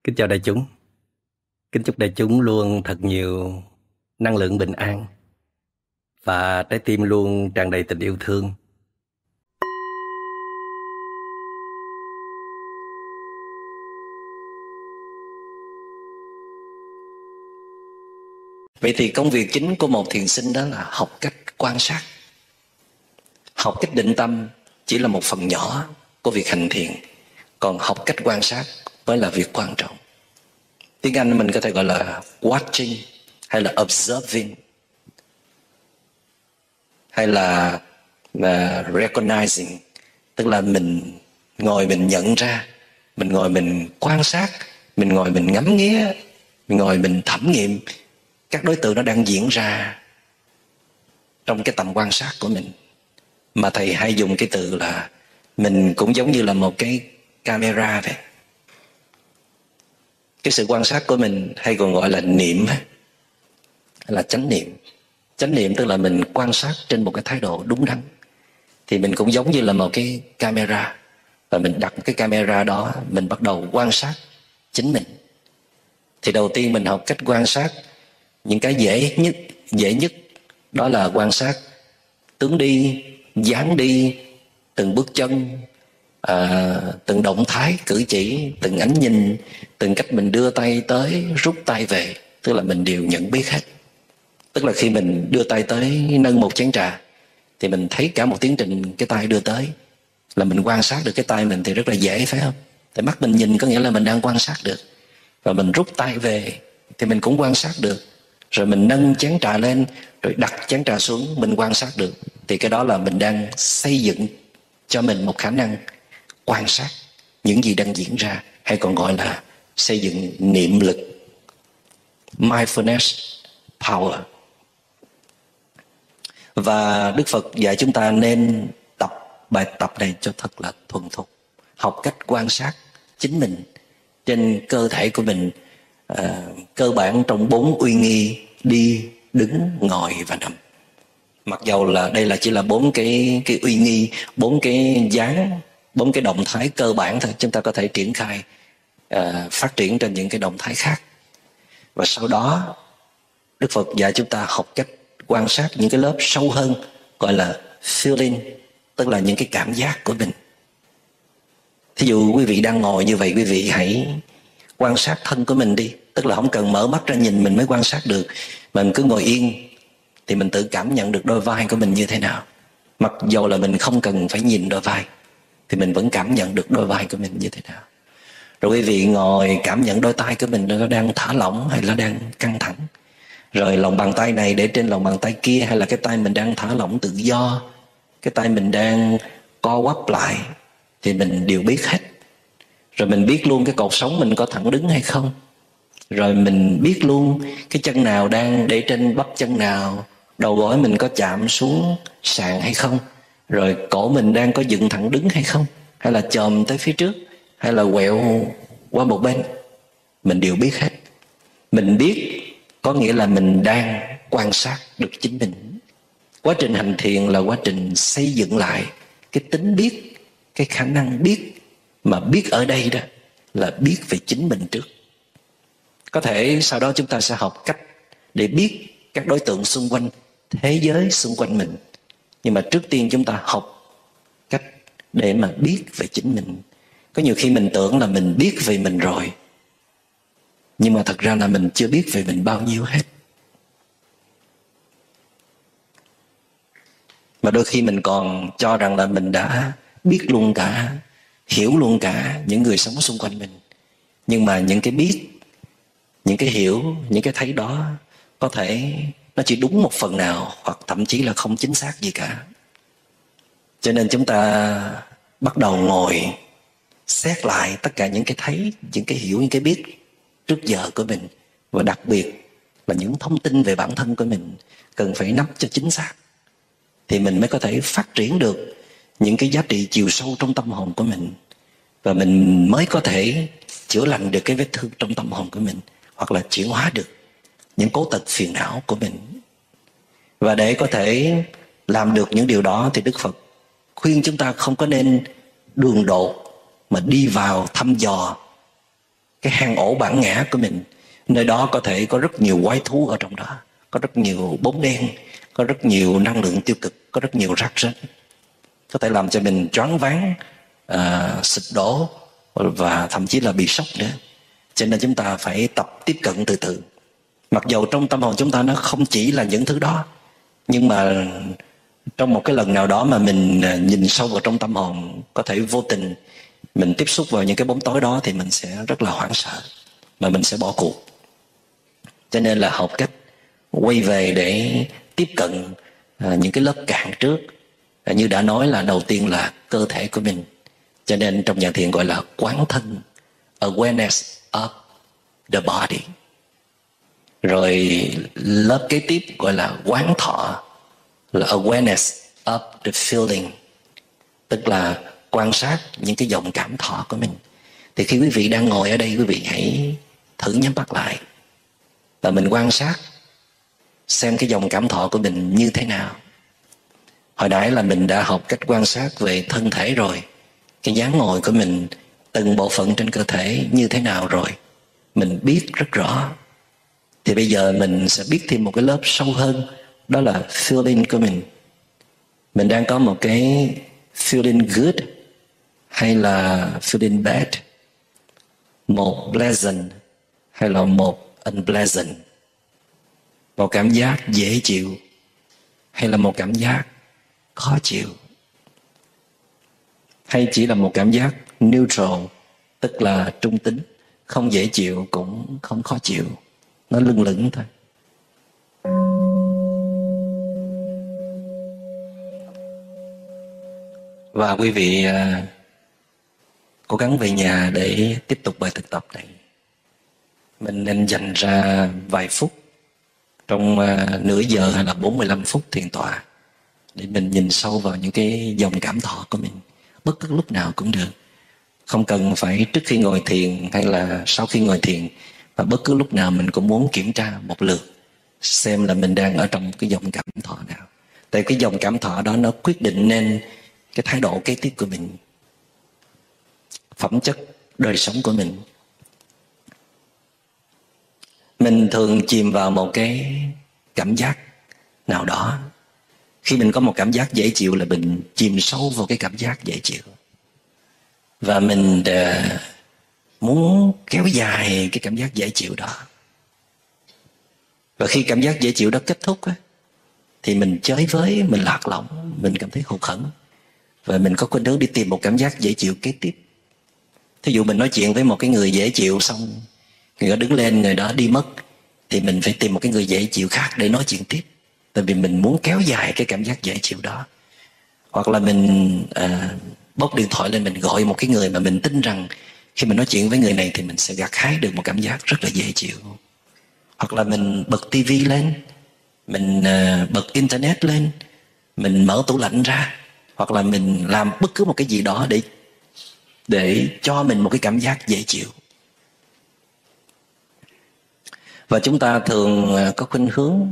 Kính chào đại chúng. Kính chúc đại chúng luôn thật nhiều năng lượng bình an và trái tim luôn tràn đầy tình yêu thương. Vậy thì công việc chính của một thiền sinh đó là học cách quan sát. Học cách định tâm chỉ là một phần nhỏ của việc hành thiền, còn học cách quan sát mới là việc quan trọng. Tiếng Anh mình có thể gọi là watching, hay là observing, hay là recognizing, tức là mình ngồi mình nhận ra, mình ngồi mình quan sát, mình ngồi mình ngắm nghía, mình ngồi mình thẩm nghiệm các đối tượng nó đang diễn ra trong cái tầm quan sát của mình. Mà thầy hay dùng cái từ là mình cũng giống như là một cái camera vậy. Cái sự quan sát của mình hay còn gọi là niệm, hay là chánh niệm. Chánh niệm tức là mình quan sát trên một cái thái độ đúng đắn. Thì mình cũng giống như là một cái camera, và mình đặt cái camera đó, mình bắt đầu quan sát chính mình. Thì đầu tiên mình học cách quan sát những cái dễ nhất đó là quan sát tướng đi, dáng đi, từng bước chân, từng động thái cử chỉ, từng ánh nhìn, từng cách mình đưa tay tới, rút tay về, tức là mình đều nhận biết hết. Tức là khi mình đưa tay tới nâng một chén trà thì mình thấy cả một tiến trình cái tay đưa tới, là mình quan sát được cái tay mình thì rất là dễ, phải không? Tại mắt mình nhìn có nghĩa là mình đang quan sát được. Và mình rút tay về thì mình cũng quan sát được. Rồi mình nâng chén trà lên, rồi đặt chén trà xuống, mình quan sát được. Thì cái đó là mình đang xây dựng cho mình một khả năng quan sát những gì đang diễn ra, hay còn gọi là xây dựng niệm lực, mindfulness power. Và Đức Phật dạy chúng ta nên tập bài tập này cho thật là thuần thục. Học cách quan sát chính mình trên cơ thể của mình, cơ bản trong 4 uy nghi: đi, đứng, ngồi và nằm. Mặc dầu là đây là chỉ là 4 cái uy nghi, 4 cái dáng, 4 cái động thái cơ bản thôi. Chúng ta có thể triển khai, phát triển trên những cái động thái khác. Và sau đó Đức Phật dạy chúng ta học cách quan sát những cái lớp sâu hơn, gọi là feeling, tức là những cái cảm giác của mình. Thí dụ quý vị đang ngồi như vậy, quý vị hãy quan sát thân của mình đi. Tức là không cần mở mắt ra nhìn mình mới quan sát được, mình cứ ngồi yên thì mình tự cảm nhận được đôi vai của mình như thế nào. Mặc dầu là mình không cần phải nhìn đôi vai thì mình vẫn cảm nhận được đôi vai của mình như thế nào. Rồi quý vị ngồi cảm nhận đôi tay của mình nó đang thả lỏng hay là đang căng thẳng. Rồi lòng bàn tay này để trên lòng bàn tay kia, hay là cái tay mình đang thả lỏng tự do, cái tay mình đang co quắp lại, thì mình đều biết hết. Rồi mình biết luôn cái cột sống mình có thẳng đứng hay không. Rồi mình biết luôn cái chân nào đang để trên bắp chân nào, đầu gối mình có chạm xuống sàn hay không. Rồi cổ mình đang có dựng thẳng đứng hay không, hay là chồm tới phía trước, hay là quẹo qua một bên. Mình đều biết hết. Mình biết có nghĩa là mình đang quan sát được chính mình. Quá trình hành thiền là quá trình xây dựng lại cái tính biết, cái khả năng biết. Mà biết ở đây đó là biết về chính mình trước. Có thể sau đó chúng ta sẽ học cách để biết các đối tượng xung quanh, thế giới xung quanh mình. Nhưng mà trước tiên chúng ta học cách để mà biết về chính mình. Có nhiều khi mình tưởng là mình biết về mình rồi, nhưng mà thật ra là mình chưa biết về mình bao nhiêu hết. Mà đôi khi mình còn cho rằng là mình đã biết luôn cả, hiểu luôn cả những người sống xung quanh mình. Nhưng mà những cái biết, những cái hiểu, những cái thấy đó có thể nó chỉ đúng một phần nào, hoặc thậm chí là không chính xác gì cả. Cho nên chúng ta bắt đầu ngồi xét lại tất cả những cái thấy, những cái hiểu, những cái biết trước giờ của mình. Và đặc biệt là những thông tin về bản thân của mình cần phải nắm cho chính xác, thì mình mới có thể phát triển được những cái giá trị chiều sâu trong tâm hồn của mình. Và mình mới có thể chữa lành được cái vết thương trong tâm hồn của mình, hoặc là chuyển hóa được những cố tật phiền não của mình. Và để có thể làm được những điều đó thì Đức Phật khuyên chúng ta không có nên đường đột mà đi vào thăm dò cái hang ổ bản ngã của mình. Nơi đó có thể có rất nhiều quái thú ở trong đó, có rất nhiều bóng đen, có rất nhiều năng lượng tiêu cực, có rất nhiều rắc rối, có thể làm cho mình choáng váng, sụp đổ và thậm chí là bị sốc nữa. Cho nên chúng ta phải tập tiếp cận từ từ. Mặc dầu trong tâm hồn chúng ta nó không chỉ là những thứ đó, nhưng mà trong một cái lần nào đó mà mình nhìn sâu vào trong tâm hồn, có thể vô tình mình tiếp xúc vào những cái bóng tối đó, thì mình sẽ rất là hoảng sợ và mình sẽ bỏ cuộc. Cho nên là học cách quay về để tiếp cận những cái lớp cạn trước. Như đã nói là đầu tiên là cơ thể của mình, cho nên trong nhà thiền gọi là quán thân, awareness of the body. Rồi lớp kế tiếp gọi là quán thọ, là awareness of the feeling, tức là quan sát những cái dòng cảm thọ của mình. Thì khi quý vị đang ngồi ở đây, quý vị hãy thử nhắm mắt lại và mình quan sát xem cái dòng cảm thọ của mình như thế nào. Hồi nãy là mình đã học cách quan sát về thân thể rồi, cái dáng ngồi của mình, từng bộ phận trên cơ thể như thế nào rồi, mình biết rất rõ. Thì bây giờ mình sẽ biết thêm một cái lớp sâu hơn, đó là feeling của mình. Mình đang có một cái feeling good hay là feeling bad, một pleasant hay là một unpleasant, một cảm giác dễ chịu hay là một cảm giác khó chịu, hay chỉ là một cảm giác neutral, tức là trung tính, không dễ chịu cũng không khó chịu, nó lưng lửng thôi. Và quý vị cố gắng về nhà để tiếp tục bài thực tập này. Mình nên dành ra vài phút trong nửa giờ hay là 45 phút thiền tọa để mình nhìn sâu vào những cái dòng cảm thọ của mình, bất cứ lúc nào cũng được. Không cần phải trước khi ngồi thiền hay là sau khi ngồi thiền, và bất cứ lúc nào mình cũng muốn kiểm tra một lượt xem là mình đang ở trong cái dòng cảm thọ nào. Tại cái dòng cảm thọ đó nó quyết định nên cái thái độ kế tiếp của mình, phẩm chất đời sống của mình. Mình thường chìm vào một cái cảm giác nào đó. Khi mình có một cảm giác dễ chịu là mình chìm sâu vào cái cảm giác dễ chịu, và mình muốn kéo dài cái cảm giác dễ chịu đó. Và khi cảm giác dễ chịu đó kết thúc thì mình chới với, mình lạc lõng, mình cảm thấy hụt hẫng, và mình có khuynh hướng đi tìm một cảm giác dễ chịu kế tiếp. Thí dụ mình nói chuyện với một cái người dễ chịu xong, người đó đứng lên, người đó đi mất, thì mình phải tìm một cái người dễ chịu khác để nói chuyện tiếp, tại vì mình muốn kéo dài cái cảm giác dễ chịu đó. Hoặc là mình bốc điện thoại lên, mình gọi một cái người mà mình tin rằng khi mình nói chuyện với người này thì mình sẽ gặt hái được một cảm giác rất là dễ chịu. Hoặc là mình bật tivi lên, mình bật internet lên, mình mở tủ lạnh ra, hoặc là mình làm bất cứ một cái gì đó để cho mình một cái cảm giác dễ chịu. Và chúng ta thường có khuynh hướng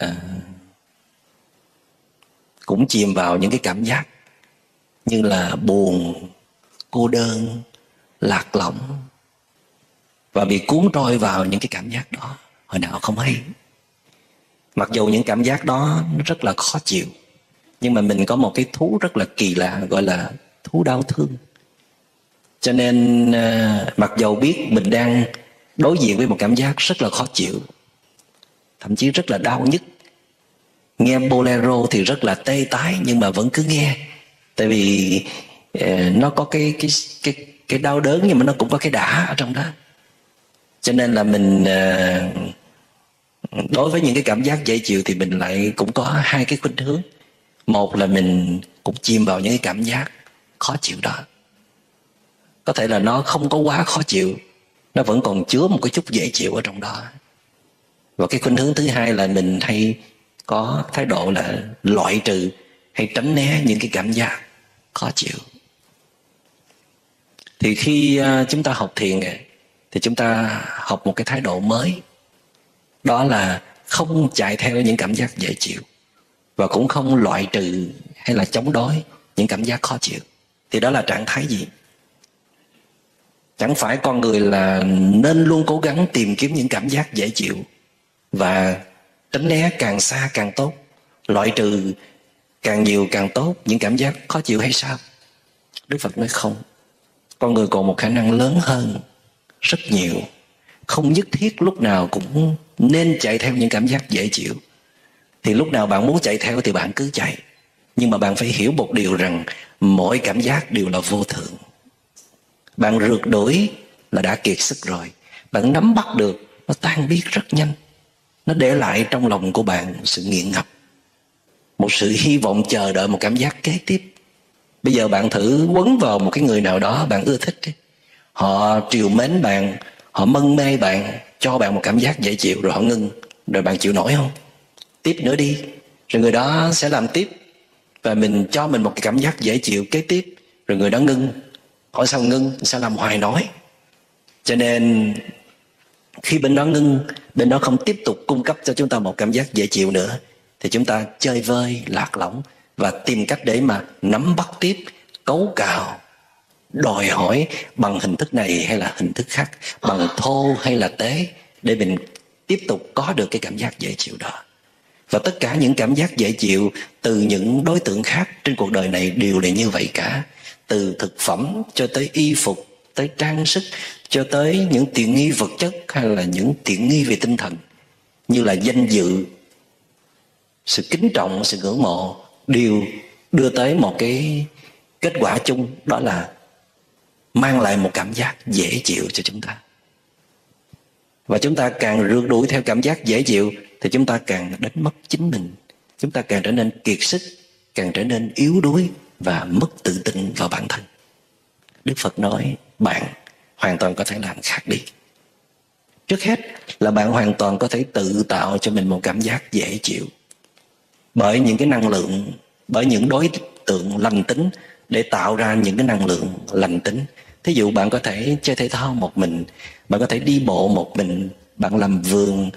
cũng chìm vào những cái cảm giác như là buồn, cô đơn, lạc lõng, và bị cuốn trôi vào những cái cảm giác đó hồi nào không hay. Mặc dù những cảm giác đó nó rất là khó chịu, nhưng mà mình có một cái thú rất là kỳ lạ, gọi là thú đau thương. Cho nên mặc dầu biết mình đang đối diện với một cảm giác rất là khó chịu, thậm chí rất là đau nhức, nghe bolero thì rất là tê tái, nhưng mà vẫn cứ nghe. Tại vì nó có cái đau đớn, nhưng mà nó cũng có cái đã ở trong đó. Cho nên là mình đối với những cái cảm giác dễ chịu thì mình lại cũng có hai cái khuynh hướng. Một là mình cũng chìm vào những cái cảm giác khó chịu đó. Có thể là nó không có quá khó chịu, nó vẫn còn chứa một cái chút dễ chịu ở trong đó. Và cái khuynh hướng thứ hai là mình hay có thái độ là loại trừ hay tránh né những cái cảm giác khó chịu. Thì khi chúng ta học thiền thì chúng ta học một cái thái độ mới, đó là không chạy theo những cảm giác dễ chịu, và cũng không loại trừ hay là chống đối những cảm giác khó chịu. Thì đó là trạng thái gì? Chẳng phải con người là nên luôn cố gắng tìm kiếm những cảm giác dễ chịu và tránh né càng xa càng tốt, loại trừ càng nhiều càng tốt những cảm giác khó chịu hay sao? Đức Phật nói không. Con người còn một khả năng lớn hơn rất nhiều. Không nhất thiết lúc nào cũng nên chạy theo những cảm giác dễ chịu. Thì lúc nào bạn muốn chạy theo thì bạn cứ chạy. Nhưng mà bạn phải hiểu một điều rằng mỗi cảm giác đều là vô thường. Bạn rượt đuổi là đã kiệt sức rồi. Bạn nắm bắt được, nó tan biến rất nhanh. Nó để lại trong lòng của bạn sự nghiện ngập, một sự hy vọng chờ đợi một cảm giác kế tiếp. Bây giờ bạn thử quấn vào một cái người nào đó bạn ưa thích đi. Họ trìu mến bạn, họ mân mê bạn, cho bạn một cảm giác dễ chịu rồi họ ngưng. Rồi bạn chịu nổi không? Tiếp nữa đi. Rồi người đó sẽ làm tiếp. Và mình cho mình một cái cảm giác dễ chịu kế tiếp. Rồi người đó ngưng. Hỏi sao ngưng? Sao làm hoài nói? Cho nên khi bên đó ngưng, bên đó không tiếp tục cung cấp cho chúng ta một cảm giác dễ chịu nữa, thì chúng ta chơi vơi, lạc lõng và tìm cách để mà nắm bắt tiếp, cấu cào, đòi hỏi bằng hình thức này hay là hình thức khác, bằng thô hay là tế, để mình tiếp tục có được cái cảm giác dễ chịu đó. Và tất cả những cảm giác dễ chịu từ những đối tượng khác trên cuộc đời này đều là như vậy cả. Từ thực phẩm cho tới y phục, tới trang sức, cho tới những tiện nghi vật chất hay là những tiện nghi về tinh thần, như là danh dự, sự kính trọng, sự ngưỡng mộ, đều đưa tới một cái kết quả chung, đó là mang lại một cảm giác dễ chịu cho chúng ta. Và chúng ta càng rượt đuổi theo cảm giác dễ chịu thì chúng ta càng đánh mất chính mình. Chúng ta càng trở nên kiệt sức, càng trở nên yếu đuối và mất tự tin vào bản thân. Đức Phật nói bạn hoàn toàn có thể làm khác đi. Trước hết là bạn hoàn toàn có thể tự tạo cho mình một cảm giác dễ chịu bởi những cái năng lượng, bởi những đối tượng lành tính, để tạo ra những cái năng lượng lành tính. Thí dụ bạn có thể chơi thể thao một mình, bạn có thể đi bộ một mình, bạn làm vườn,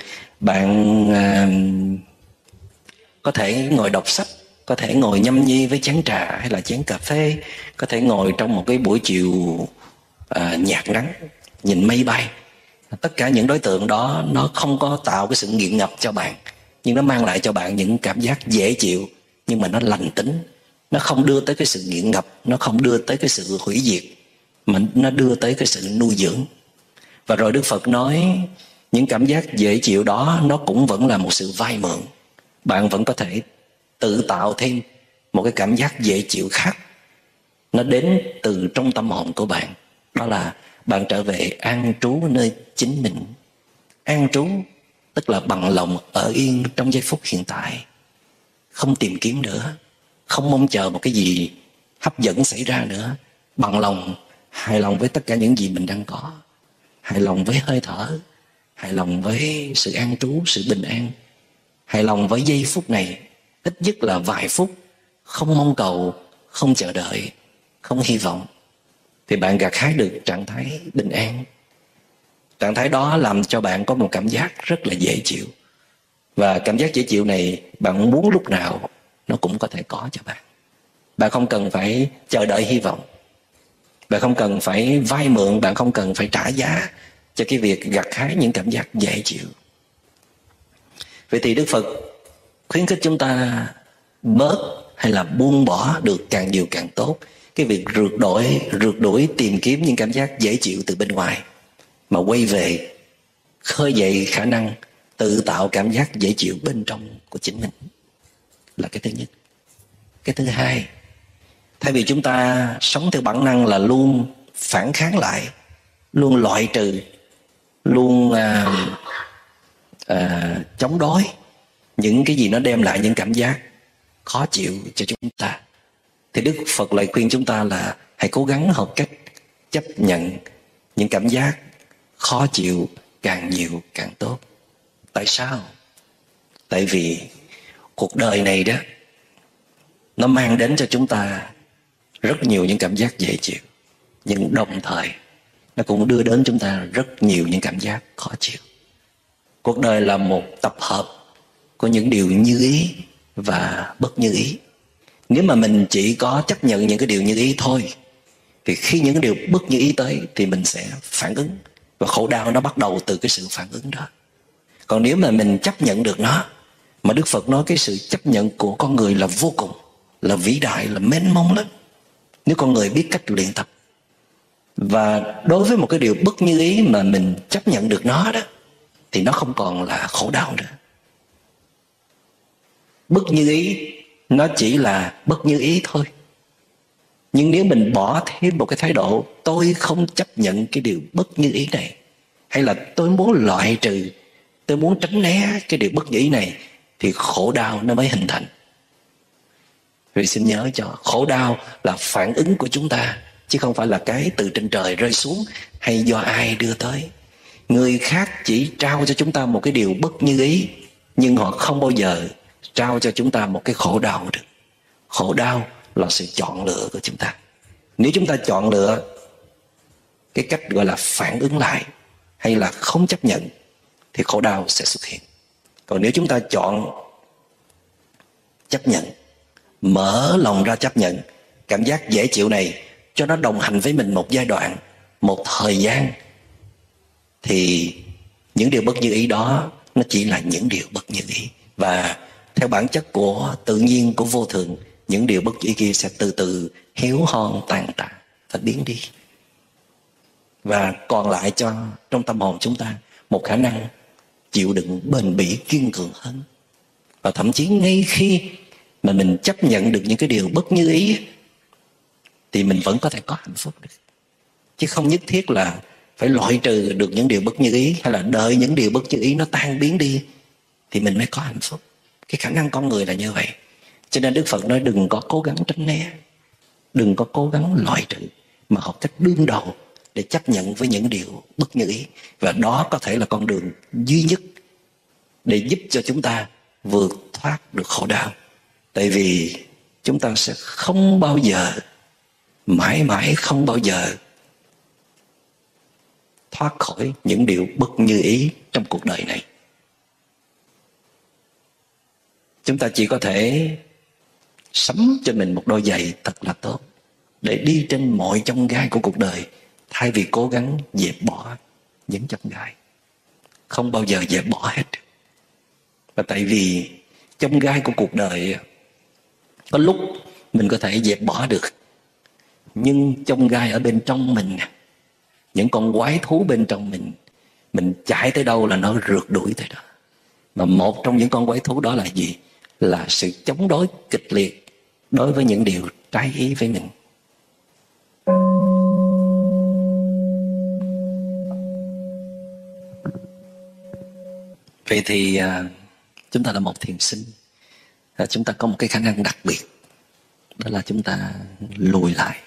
bạn có thể ngồi đọc sách, có thể ngồi nhâm nhi với chén trà hay là chén cà phê, có thể ngồi trong một cái buổi chiều nhạt nắng, nhìn mây bay. Tất cả những đối tượng đó nó không có tạo cái sự nghiện ngập cho bạn, nhưng nó mang lại cho bạn những cảm giác dễ chịu, nhưng mà nó lành tính. Nó không đưa tới cái sự nghiện ngập, nó không đưa tới cái sự hủy diệt, mà nó đưa tới cái sự nuôi dưỡng. Và rồi Đức Phật nói những cảm giác dễ chịu đó nó cũng vẫn là một sự vay mượn. Bạn vẫn có thể tự tạo thêm một cái cảm giác dễ chịu khác. Nó đến từ trong tâm hồn của bạn. Đó là bạn trở về an trú nơi chính mình. An trú tức là bằng lòng ở yên trong giây phút hiện tại, không tìm kiếm nữa, không mong chờ một cái gì hấp dẫn xảy ra nữa. Bằng lòng, hài lòng với tất cả những gì mình đang có, hài lòng với hơi thở, hài lòng với sự an trú, sự bình an, hài lòng với giây phút này, ít nhất là vài phút, không mong cầu, không chờ đợi, không hy vọng, thì bạn gặt hái được trạng thái bình an. Trạng thái đó làm cho bạn có một cảm giác rất là dễ chịu. Và cảm giác dễ chịu này bạn muốn lúc nào nó cũng có thể có cho bạn. Bạn không cần phải chờ đợi hy vọng, bạn không cần phải vay mượn, bạn không cần phải trả giá cho cái việc gặt hái những cảm giác dễ chịu. Vậy thì Đức Phật khuyến khích chúng ta bớt hay là buông bỏ được càng nhiều càng tốt cái việc rượt đuổi tìm kiếm những cảm giác dễ chịu từ bên ngoài, mà quay về khơi dậy khả năng tự tạo cảm giác dễ chịu bên trong của chính mình, là cái thứ nhất. Cái thứ hai, thay vì chúng ta sống theo bản năng là luôn phản kháng lại, luôn loại trừ, luôn chống đối những cái gì nó đem lại những cảm giác khó chịu cho chúng ta, thì Đức Phật lại khuyên chúng ta là hãy cố gắng học cách chấp nhận những cảm giác khó chịu càng nhiều càng tốt. Tại sao? Tại vì cuộc đời này đó, nó mang đến cho chúng ta rất nhiều những cảm giác dễ chịu, nhưng đồng thời nó cũng đưa đến chúng ta rất nhiều những cảm giác khó chịu. Cuộc đời là một tập hợp của những điều như ý và bất như ý. Nếu mà mình chỉ có chấp nhận những cái điều như ý thôi Thì khi những điều bất như ý tới thì mình sẽ phản ứng. Và khổ đau nó bắt đầu từ cái sự phản ứng đó. Còn nếu mà mình chấp nhận được nó, mà Đức Phật nói cái sự chấp nhận của con người là vô cùng, là vĩ đại, là mênh mông lắm, nếu con người biết cách luyện tập. Và đối với một cái điều bất như ý mà mình chấp nhận được nó đó, thì nó không còn là khổ đau nữa. Bất như ý nó chỉ là bất như ý thôi. Nhưng nếu mình bỏ thêm một cái thái độ tôi không chấp nhận cái điều bất như ý này, hay là tôi muốn loại trừ, tôi muốn tránh né cái điều bất như ý này, thì khổ đau nó mới hình thành. Vì xin nhớ cho, khổ đau là phản ứng của chúng ta, chứ không phải là cái từ trên trời rơi xuống hay do ai đưa tới. Người khác chỉ trao cho chúng ta một cái điều bất như ý, nhưng họ không bao giờ trao cho chúng ta một cái khổ đau được. Khổ đau là sự chọn lựa của chúng ta. Nếu chúng ta chọn lựa cái cách gọi là phản ứng lại, hay là không chấp nhận, thì khổ đau sẽ xuất hiện. Còn nếu chúng ta chọn chấp nhận, mở lòng ra chấp nhận cảm giác dễ chịu này, cho nó đồng hành với mình một giai đoạn, một thời gian, thì những điều bất như ý đó nó chỉ là những điều bất như ý. Và theo bản chất của tự nhiên, của vô thường, những điều bất như ý kia sẽ từ từ héo hon, tàn tạ và biến đi. Và còn lại cho trong tâm hồn chúng ta một khả năng chịu đựng bền bỉ, kiên cường hơn. Và thậm chí ngay khi mà mình chấp nhận được những cái điều bất như ý, thì mình vẫn có thể có hạnh phúc được. Chứ không nhất thiết là phải loại trừ được những điều bất như ý, hay là đợi những điều bất như ý nó tan biến đi thì mình mới có hạnh phúc. Cái khả năng con người là như vậy. Cho nên Đức Phật nói đừng có cố gắng tránh né, đừng có cố gắng loại trừ, mà học cách đương đầu để chấp nhận với những điều bất như ý. Và đó có thể là con đường duy nhất để giúp cho chúng ta vượt thoát được khổ đau. Tại vì chúng ta sẽ không bao giờ, mãi mãi không bao giờ thoát khỏi những điều bất như ý trong cuộc đời này. Chúng ta chỉ có thể sắm cho mình một đôi giày thật là tốt để đi trên mọi chông gai của cuộc đời, thay vì cố gắng dẹp bỏ những chông gai. Không bao giờ dẹp bỏ hết. Và tại vì chông gai của cuộc đời có lúc mình có thể dẹp bỏ được, nhưng chông gai ở bên trong mình, những con quái thú bên trong mình chạy tới đâu là nó rượt đuổi tới đó. Mà một trong những con quái thú đó là gì? Là sự chống đối kịch liệt đối với những điều trái ý với mình. Vậy thì chúng ta là một thiền sinh, chúng ta có một cái khả năng đặc biệt, đó là chúng ta lùi lại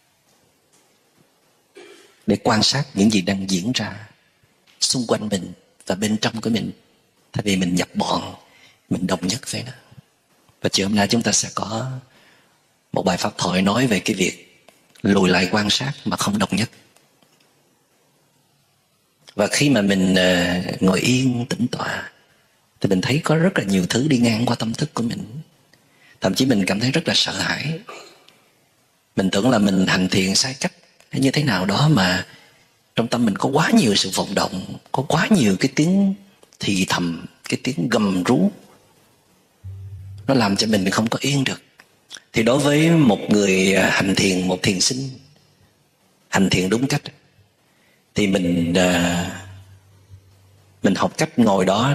để quan sát những gì đang diễn ra xung quanh mình và bên trong của mình, thay vì mình nhập bọn, mình đồng nhất với nó. Và chiều hôm nay chúng ta sẽ có một bài pháp thoại nói về cái việc lùi lại quan sát mà không đồng nhất. Và khi mà mình ngồi yên tĩnh tọa, thì mình thấy có rất là nhiều thứ đi ngang qua tâm thức của mình. Thậm chí mình cảm thấy rất là sợ hãi. Mình tưởng là mình hành thiền sai cách hay như thế nào đó, mà trong tâm mình có quá nhiều sự vọng động, có quá nhiều cái tiếng thì thầm, cái tiếng gầm rú, nó làm cho mình không có yên được. Thì đối với một người hành thiền, một thiền sinh hành thiền đúng cách, thì mình học cách ngồi đó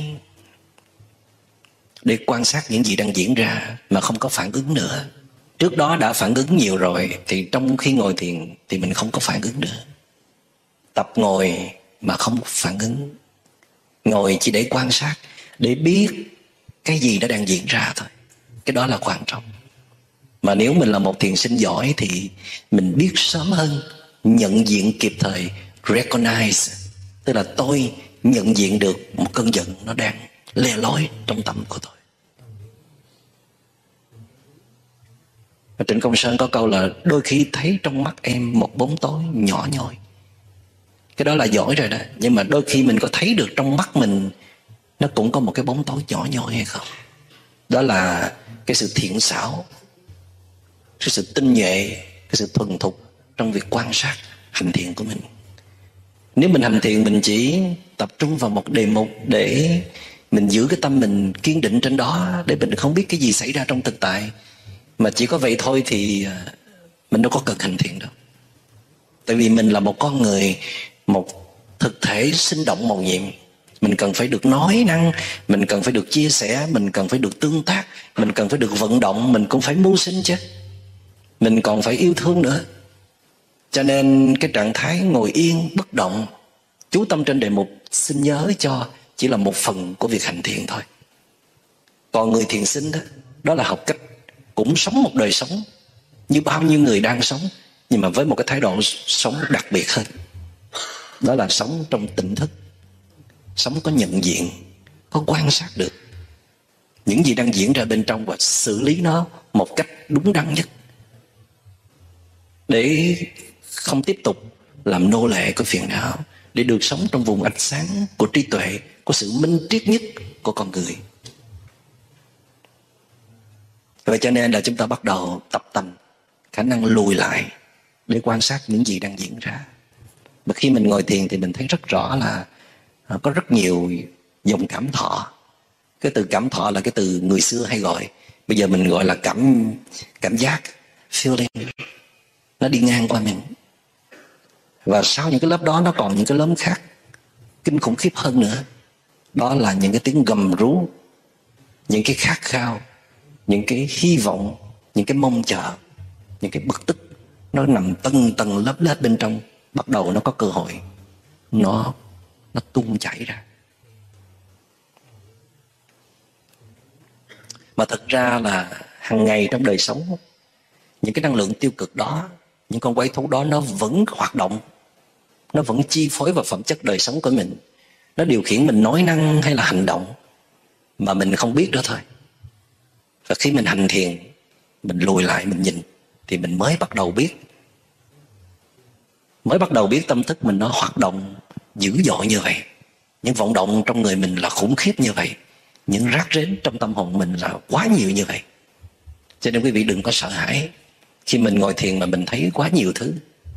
để quan sát những gì đang diễn ra mà không có phản ứng nữa. Trước đó đã phản ứng nhiều rồi, thì trong khi ngồi thiền thì mình không có phản ứng nữa. Tập ngồi mà không phản ứng, ngồi chỉ để quan sát, để biết cái gì đã đang diễn ra thôi. Cái đó là quan trọng. Mà nếu mình là một thiền sinh giỏi thì mình biết sớm hơn, nhận diện kịp thời, recognize, tức là tôi nhận diện được một cơn giận nó đang le lói trong tâm của tôi. Và Trịnh Công Sơn có câu là đôi khi thấy trong mắt em một bóng tối nhỏ nhoi. Cái đó là giỏi rồi đó. Nhưng mà đôi khi mình có thấy được trong mắt mình nó cũng có một cái bóng tối nhỏ nhoi hay không? Đó là cái sự thiện xảo, cái sự tinh nhuệ, cái sự thuần thục trong việc quan sát hành thiền của mình. Nếu mình hành thiền mình chỉ tập trung vào một đề mục để mình giữ cái tâm mình kiên định trên đó, để mình không biết cái gì xảy ra trong thực tại, mà chỉ có vậy thôi thì mình đâu có cần hành thiền đâu. Tại vì mình là một con người, một thực thể sinh động màu nhiệm. Mình cần phải được nói năng, mình cần phải được chia sẻ, mình cần phải được tương tác, mình cần phải được vận động, mình cũng phải mưu sinh chứ. Mình còn phải yêu thương nữa. Cho nên cái trạng thái ngồi yên, bất động, chú tâm trên đề mục, xin nhớ cho chỉ là một phần của việc hành thiền thôi. Còn người thiền sinh đó, đó là học cách cũng sống một đời sống như bao nhiêu người đang sống, nhưng mà với một cái thái độ sống đặc biệt hơn. Đó là sống trong tỉnh thức, sống có nhận diện, có quan sát được những gì đang diễn ra bên trong và xử lý nó một cách đúng đắn nhất, để không tiếp tục làm nô lệ của phiền não, để được sống trong vùng ánh sáng của trí tuệ, của sự minh triết nhất của con người. Vậy cho nên là chúng ta bắt đầu tập tành khả năng lùi lại để quan sát những gì đang diễn ra. Và khi mình ngồi thiền thì mình thấy rất rõ là có rất nhiều dòng cảm thọ. Cái từ cảm thọ là cái từ người xưa hay gọi, bây giờ mình gọi là cảm giác, feeling. Nó đi ngang qua mình. Và sau những cái lớp đó nó còn những cái lớp khác kinh khủng khiếp hơn nữa. Đó là những cái tiếng gầm rú, những cái khát khao, những cái hy vọng, những cái mong chờ, những cái bực tức. Nó nằm tầng tầng lớp lớp bên trong. Bắt đầu nó có cơ hội Nó tung chảy ra. Mà thật ra là hàng ngày trong đời sống, những cái năng lượng tiêu cực đó, những con quái thú đó nó vẫn hoạt động, nó vẫn chi phối vào phẩm chất đời sống của mình. Nó điều khiển mình nói năng hay là hành động mà mình không biết đó thôi. Và khi mình hành thiền, mình lùi lại mình nhìn, thì mình mới bắt đầu biết. Mới bắt đầu biết tâm thức mình nó hoạt động dữ dội như vậy. Những vọng động trong người mình là khủng khiếp như vậy. Những rác rến trong tâm hồn mình là quá nhiều như vậy. Cho nên quý vị đừng có sợ hãi khi mình ngồi thiền mà mình thấy quá nhiều thứ.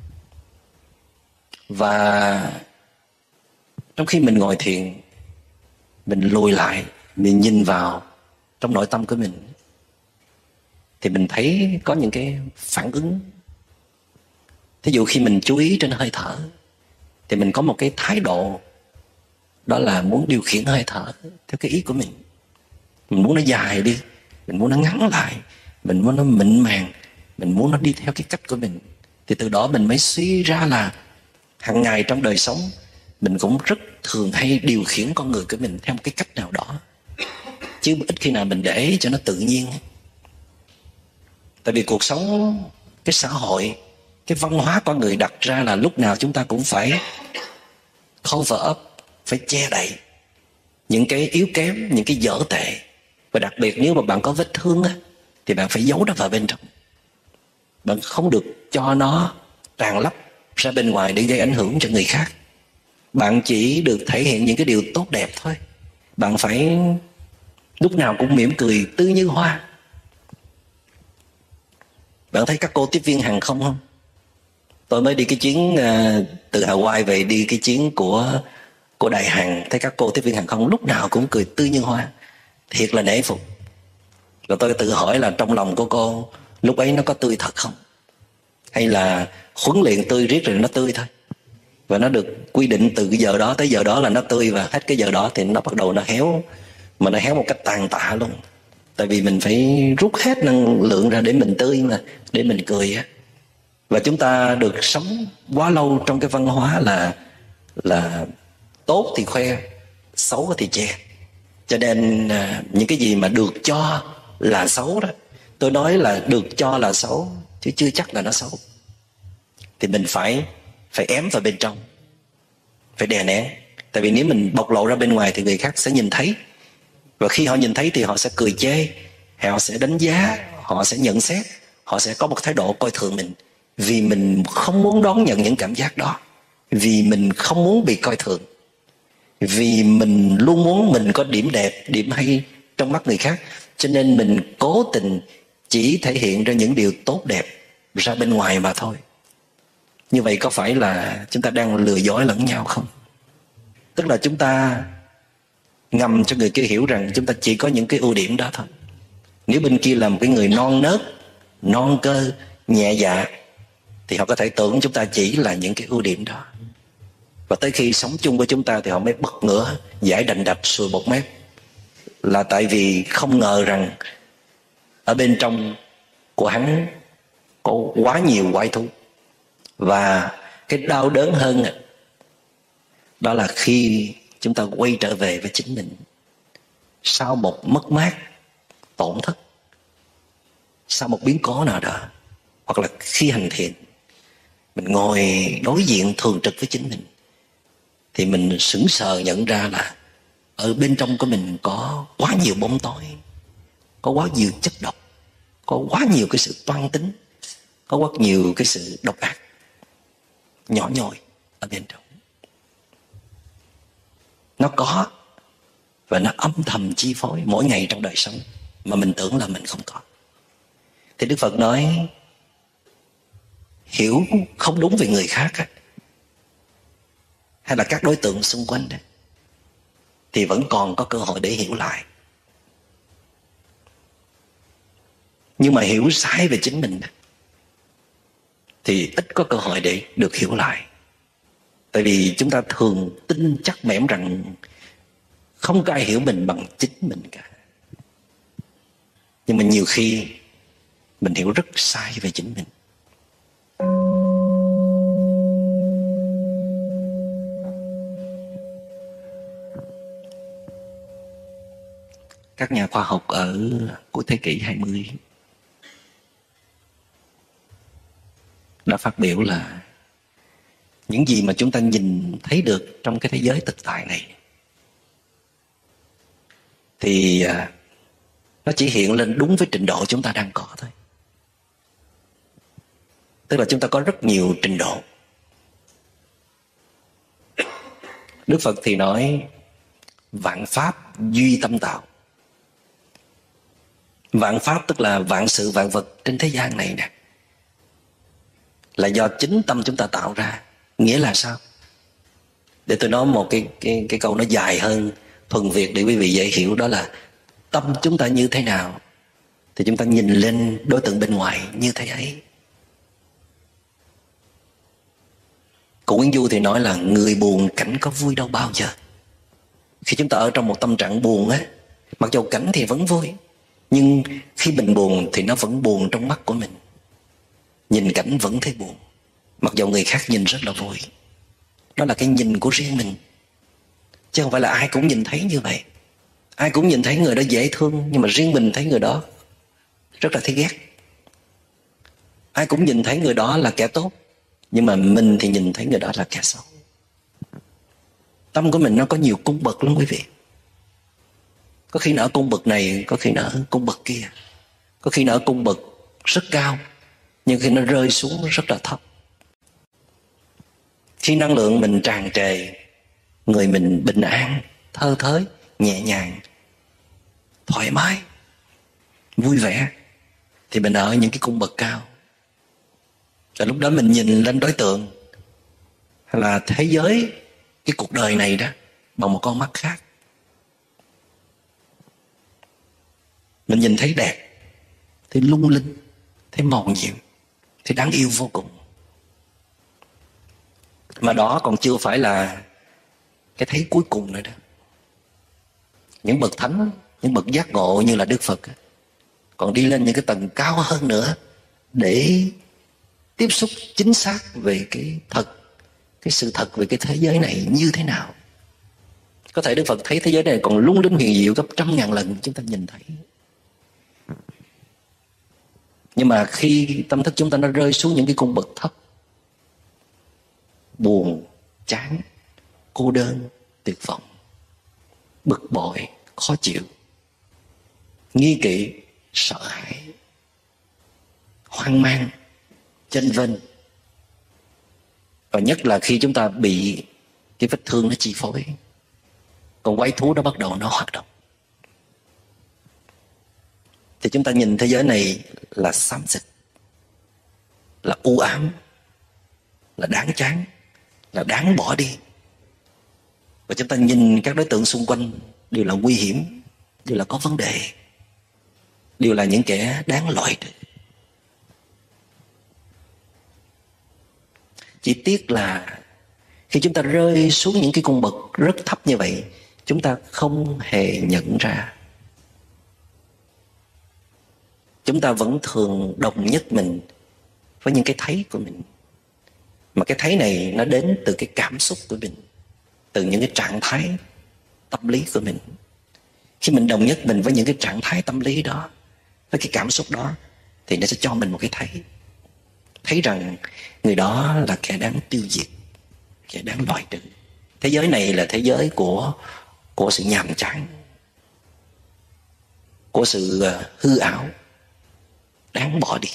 Và trong khi mình ngồi thiền, mình lùi lại, mình nhìn vào trong nội tâm của mình, thì mình thấy có những cái phản ứng. Thí dụ khi mình chú ý trên hơi thở, thì mình có một cái thái độ, đó là muốn điều khiển hơi thở theo cái ý của mình. Mình muốn nó dài đi, mình muốn nó ngắn lại, mình muốn nó mịn màng, mình muốn nó đi theo cái cách của mình. Thì từ đó mình mới suy ra là hàng ngày trong đời sống mình cũng rất thường hay điều khiển con người của mình theo một cái cách nào đó, chứ ít khi nào mình để cho nó tự nhiên. Tại vì cuộc sống, cái xã hội, cái văn hóa con người đặt ra là lúc nào chúng ta cũng phải cover up, phải che đậy những cái yếu kém, những cái dở tệ. Và đặc biệt nếu mà bạn có vết thương á, thì bạn phải giấu nó vào bên trong. Bạn không được cho nó tràn lấp ra bên ngoài để gây ảnh hưởng cho người khác. Bạn chỉ được thể hiện những cái điều tốt đẹp thôi. Bạn phải lúc nào cũng mỉm cười tươi như hoa. Bạn thấy các cô tiếp viên hàng không không? Tôi mới đi cái chuyến từ Hawaii về, đi cái chuyến của Đài Hàn, thấy các cô tiếp viên hàng không lúc nào cũng cười tươi như hoa. Thiệt là nể phục. Rồi tôi tự hỏi là trong lòng của cô lúc ấy nó có tươi thật không? Hay là huấn luyện tươi riết rồi nó tươi thôi? Và nó được quy định từ cái giờ đó tới giờ đó là nó tươi, và hết cái giờ đó thì nó bắt đầu nó héo. Mà nó héo một cách tàn tạ luôn. Tại vì mình phải rút hết năng lượng ra để mình tươi mà, để mình cười á. Và chúng ta được sống quá lâu trong cái văn hóa là tốt thì khoe, xấu thì che. Cho nên những cái gì mà được cho là xấu đó, tôi nói là được cho là xấu chứ chưa chắc là nó xấu, thì mình phải ém vào bên trong, phải đè nén. Tại vì nếu mình bộc lộ ra bên ngoài thì người khác sẽ nhìn thấy. Và khi họ nhìn thấy thì họ sẽ cười chê, họ sẽ đánh giá, họ sẽ nhận xét, họ sẽ có một thái độ coi thường mình. Vì mình không muốn đón nhận những cảm giác đó, vì mình không muốn bị coi thường, vì mình luôn muốn mình có điểm đẹp, điểm hay trong mắt người khác. Cho nên mình cố tình chỉ thể hiện ra những điều tốt đẹp ra bên ngoài mà thôi. Như vậy có phải là chúng ta đang lừa dối lẫn nhau không? Tức là chúng ta ngầm cho người kia hiểu rằng chúng ta chỉ có những cái ưu điểm đó thôi. Nếu bên kia là một cái người non nớt, non cơ, nhẹ dạ, thì họ có thể tưởng chúng ta chỉ là những cái ưu điểm đó. Và tới khi sống chung với chúng ta thì họ mới bật ngửa, giải đành đạch, sùi bọt mép. Là tại vì không ngờ rằng ở bên trong của hắn có quá nhiều quái thú. Và cái đau đớn hơn đó là khi chúng ta quay trở về với chính mình sau một mất mát, tổn thất, sau một biến cố nào đó, hoặc là khi hành thiện, mình ngồi đối diện thường trực với chính mình, thì mình sững sờ nhận ra là ở bên trong của mình có quá nhiều bóng tối, có quá nhiều chất độc, có quá nhiều cái sự toan tính, có quá nhiều cái sự độc ác nhỏ nhoi ở bên trong. Nó có, và nó âm thầm chi phối mỗi ngày trong đời sống mà mình tưởng là mình không có. Thì Đức Phật nói hiểu không đúng về người khác hay là các đối tượng xung quanh đó, thì vẫn còn có cơ hội để hiểu lại. Nhưng mà hiểu sai về chính mình thì ít có cơ hội để được hiểu lại. Tại vì chúng ta thường tin chắc mẻm rằng không có ai hiểu mình bằng chính mình cả. Nhưng mà nhiều khi mình hiểu rất sai về chính mình. Các nhà khoa học ở cuối thế kỷ 20 đã phát biểu là những gì mà chúng ta nhìn thấy được trong cái thế giới thực tại này thì nó chỉ hiện lên đúng với trình độ chúng ta đang có thôi. Tức là chúng ta có rất nhiều trình độ. Đức Phật thì nói vạn pháp duy tâm tạo. Vạn pháp tức là vạn sự vạn vật trên thế gian này nè, là do chính tâm chúng ta tạo ra. Nghĩa là sao? Để tôi nói một cái câu nó dài hơn, thuần Việt để quý vị dễ hiểu. Đó là tâm chúng ta như thế nào thì chúng ta nhìn lên đối tượng bên ngoài như thế ấy. Cụ Nguyễn Du thì nói là người buồn cảnh có vui đâu bao giờ. Khi chúng ta ở trong một tâm trạng buồn á, mặc dù cảnh thì vẫn vui, nhưng khi mình buồn thì nó vẫn buồn trong mắt của mình. Nhìn cảnh vẫn thấy buồn, mặc dù người khác nhìn rất là vui. Đó là cái nhìn của riêng mình, chứ không phải là ai cũng nhìn thấy như vậy. Ai cũng nhìn thấy người đó dễ thương, nhưng mà riêng mình thấy người đó rất là thấy ghét. Ai cũng nhìn thấy người đó là kẻ tốt, nhưng mà mình thì nhìn thấy người đó là kẻ xấu. Tâm của mình nó có nhiều cung bậc lắm quý vị. Có khi nó ở cung bậc này, có khi nó ở cung bậc kia. Có khi nó ở cung bậc rất cao, nhưng khi nó rơi xuống rất là thấp. Khi năng lượng mình tràn trề, người mình bình an, thơ thới, nhẹ nhàng, thoải mái, vui vẻ, thì mình ở những cái cung bậc cao. Và lúc đó mình nhìn lên đối tượng hay là thế giới, cái cuộc đời này đó, bằng một con mắt khác. Mình nhìn thấy đẹp, thấy lung linh, thấy màu nhiệm, thấy đáng yêu vô cùng. Mà đó còn chưa phải là cái thấy cuối cùng nữa đó. Những bậc thánh, những bậc giác ngộ như là Đức Phật còn đi lên những cái tầng cao hơn nữa để tiếp xúc chính xác về cái thật, cái sự thật về cái thế giới này như thế nào. Có thể Đức Phật thấy thế giới này còn lung linh huyền diệu gấp 100.000 lần chúng ta nhìn thấy. Nhưng mà khi tâm thức chúng ta nó rơi xuống những cái cung bậc thấp, buồn, chán, cô đơn, tuyệt vọng, bực bội, khó chịu, nghi kỵ, sợ hãi, hoang mang, chênh vênh, và nhất là khi chúng ta bị cái vết thương nó chi phối, còn quái thú nó bắt đầu nó hoạt động, thì chúng ta nhìn thế giới này là xám xịt, là u ám, là đáng chán, là đáng bỏ đi. Và chúng ta nhìn các đối tượng xung quanh đều là nguy hiểm, đều là có vấn đề, đều là những kẻ đáng loại trừ. Chỉ tiếc là khi chúng ta rơi xuống những cái cung bậc rất thấp như vậy, chúng ta không hề nhận ra. Chúng ta vẫn thường đồng nhất mình với những cái thấy của mình. Mà cái thấy này nó đến từ cái cảm xúc của mình, từ những cái trạng thái tâm lý của mình. Khi mình đồng nhất mình với những cái trạng thái tâm lý đó, với cái cảm xúc đó, thì nó sẽ cho mình một cái thấy rằng người đó là kẻ đáng tiêu diệt, kẻ đáng loại trừ. Thế giới này là thế giới của sự nhàm chán, của sự hư ảo, đáng bỏ đi.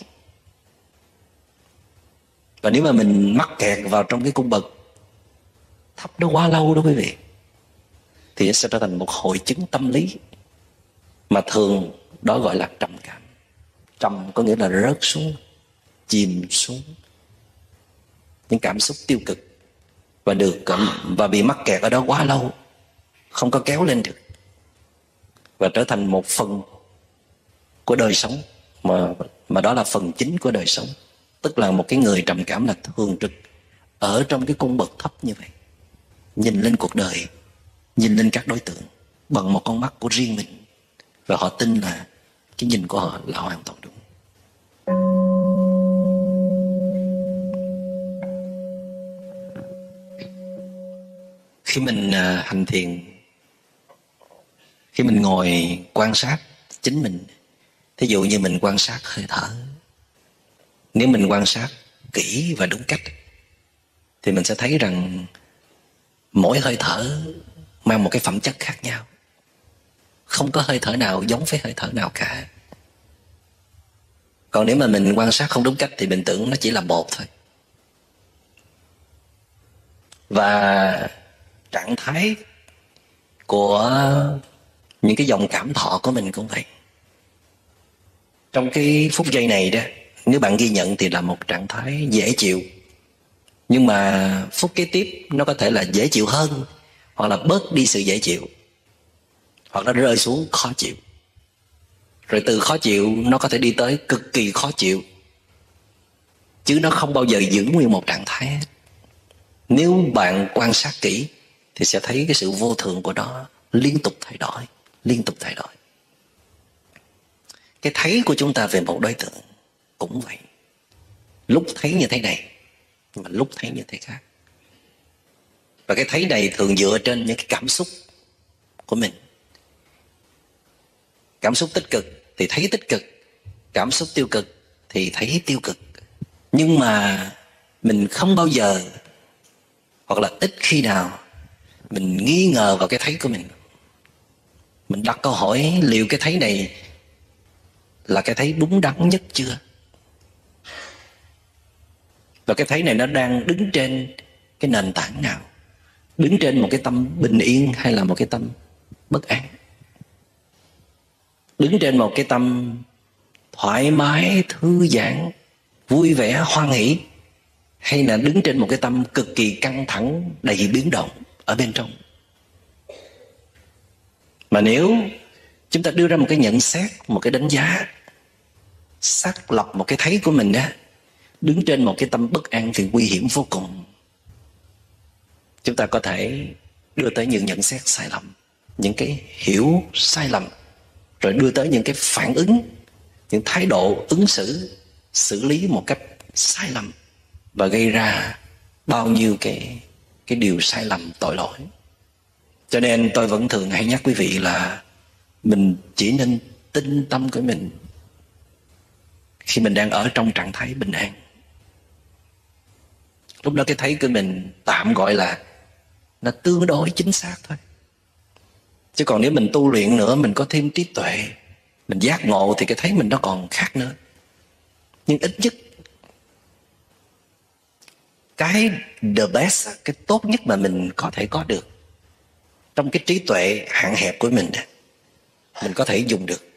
Và nếu mà mình mắc kẹt vào trong cái cung bậc thấp đó quá lâu đó quý vị, thì nó sẽ trở thành một hội chứng tâm lý mà thường đó gọi là trầm cảm. Trầm có nghĩa là rớt xuống, chìm xuống những cảm xúc tiêu cực, và bị mắc kẹt ở đó quá lâu, không có kéo lên được, và trở thành một phần của đời sống, mà đó là phần chính của đời sống. Tức là một cái người trầm cảm là thường trực ở trong cái cung bậc thấp như vậy, nhìn lên cuộc đời, nhìn lên các đối tượng bằng một con mắt của riêng mình, và họ tin là cái nhìn của họ là hoàn toàn đúng. Khi mình hành thiền, khi mình ngồi quan sát chính mình, thí dụ như mình quan sát hơi thở, nếu mình quan sát kỹ và đúng cách thì mình sẽ thấy rằng mỗi hơi thở mang một cái phẩm chất khác nhau. Không có hơi thở nào giống với hơi thở nào cả. Còn nếu mà mình quan sát không đúng cách thì mình tưởng nó chỉ là bột thôi. Và trạng thái của những cái dòng cảm thọ của mình cũng vậy. Trong cái phút giây này đó, nếu bạn ghi nhận thì là một trạng thái dễ chịu, nhưng mà phút kế tiếp nó có thể là dễ chịu hơn, hoặc là bớt đi sự dễ chịu, hoặc nó rơi xuống khó chịu. Rồi từ khó chịu nó có thể đi tới cực kỳ khó chịu, chứ nó không bao giờ giữ nguyên một trạng thái hết. Nếu bạn quan sát kỹ thì sẽ thấy cái sự vô thường của nó liên tục thay đổi, liên tục thay đổi. Cái thấy của chúng ta về một đối tượng cũng vậy. Lúc thấy như thế này, mà lúc thấy như thế khác. Và cái thấy này thường dựa trên những cái cảm xúc của mình. Cảm xúc tích cực thì thấy tích cực, cảm xúc tiêu cực thì thấy tiêu cực. Nhưng mà mình không bao giờ, hoặc là ít khi nào, mình nghi ngờ vào cái thấy của mình. Mình đặt câu hỏi liệu cái thấy này là cái thấy đúng đắn nhất chưa? Và cái thấy này nó đang đứng trên cái nền tảng nào? Đứng trên một cái tâm bình yên hay là một cái tâm bất an? Đứng trên một cái tâm thoải mái, thư giãn, vui vẻ, hoan hỷ, hay là đứng trên một cái tâm cực kỳ căng thẳng, đầy biến động ở bên trong? Mà nếu chúng ta đưa ra một cái nhận xét, một cái đánh giá, xác lập một cái thấy của mình đó, đứng trên một cái tâm bất an thì nguy hiểm vô cùng. Chúng ta có thể đưa tới những nhận xét sai lầm, những cái hiểu sai lầm, rồi đưa tới những cái phản ứng, những thái độ ứng xử, xử lý một cách sai lầm, và gây ra bao nhiêu cái điều sai lầm, tội lỗi. Cho nên tôi vẫn thường hay nhắc quý vị là mình chỉ nên tin tâm của mình khi mình đang ở trong trạng thái bình an. Lúc đó cái thấy của mình tạm gọi là nó tương đối chính xác thôi. Chứ còn nếu mình tu luyện nữa, mình có thêm trí tuệ, mình giác ngộ, thì cái thấy mình nó còn khác nữa. Nhưng ít nhất cái the best, cái tốt nhất mà mình có thể có được trong cái trí tuệ hạn hẹp của mình có thể dùng được,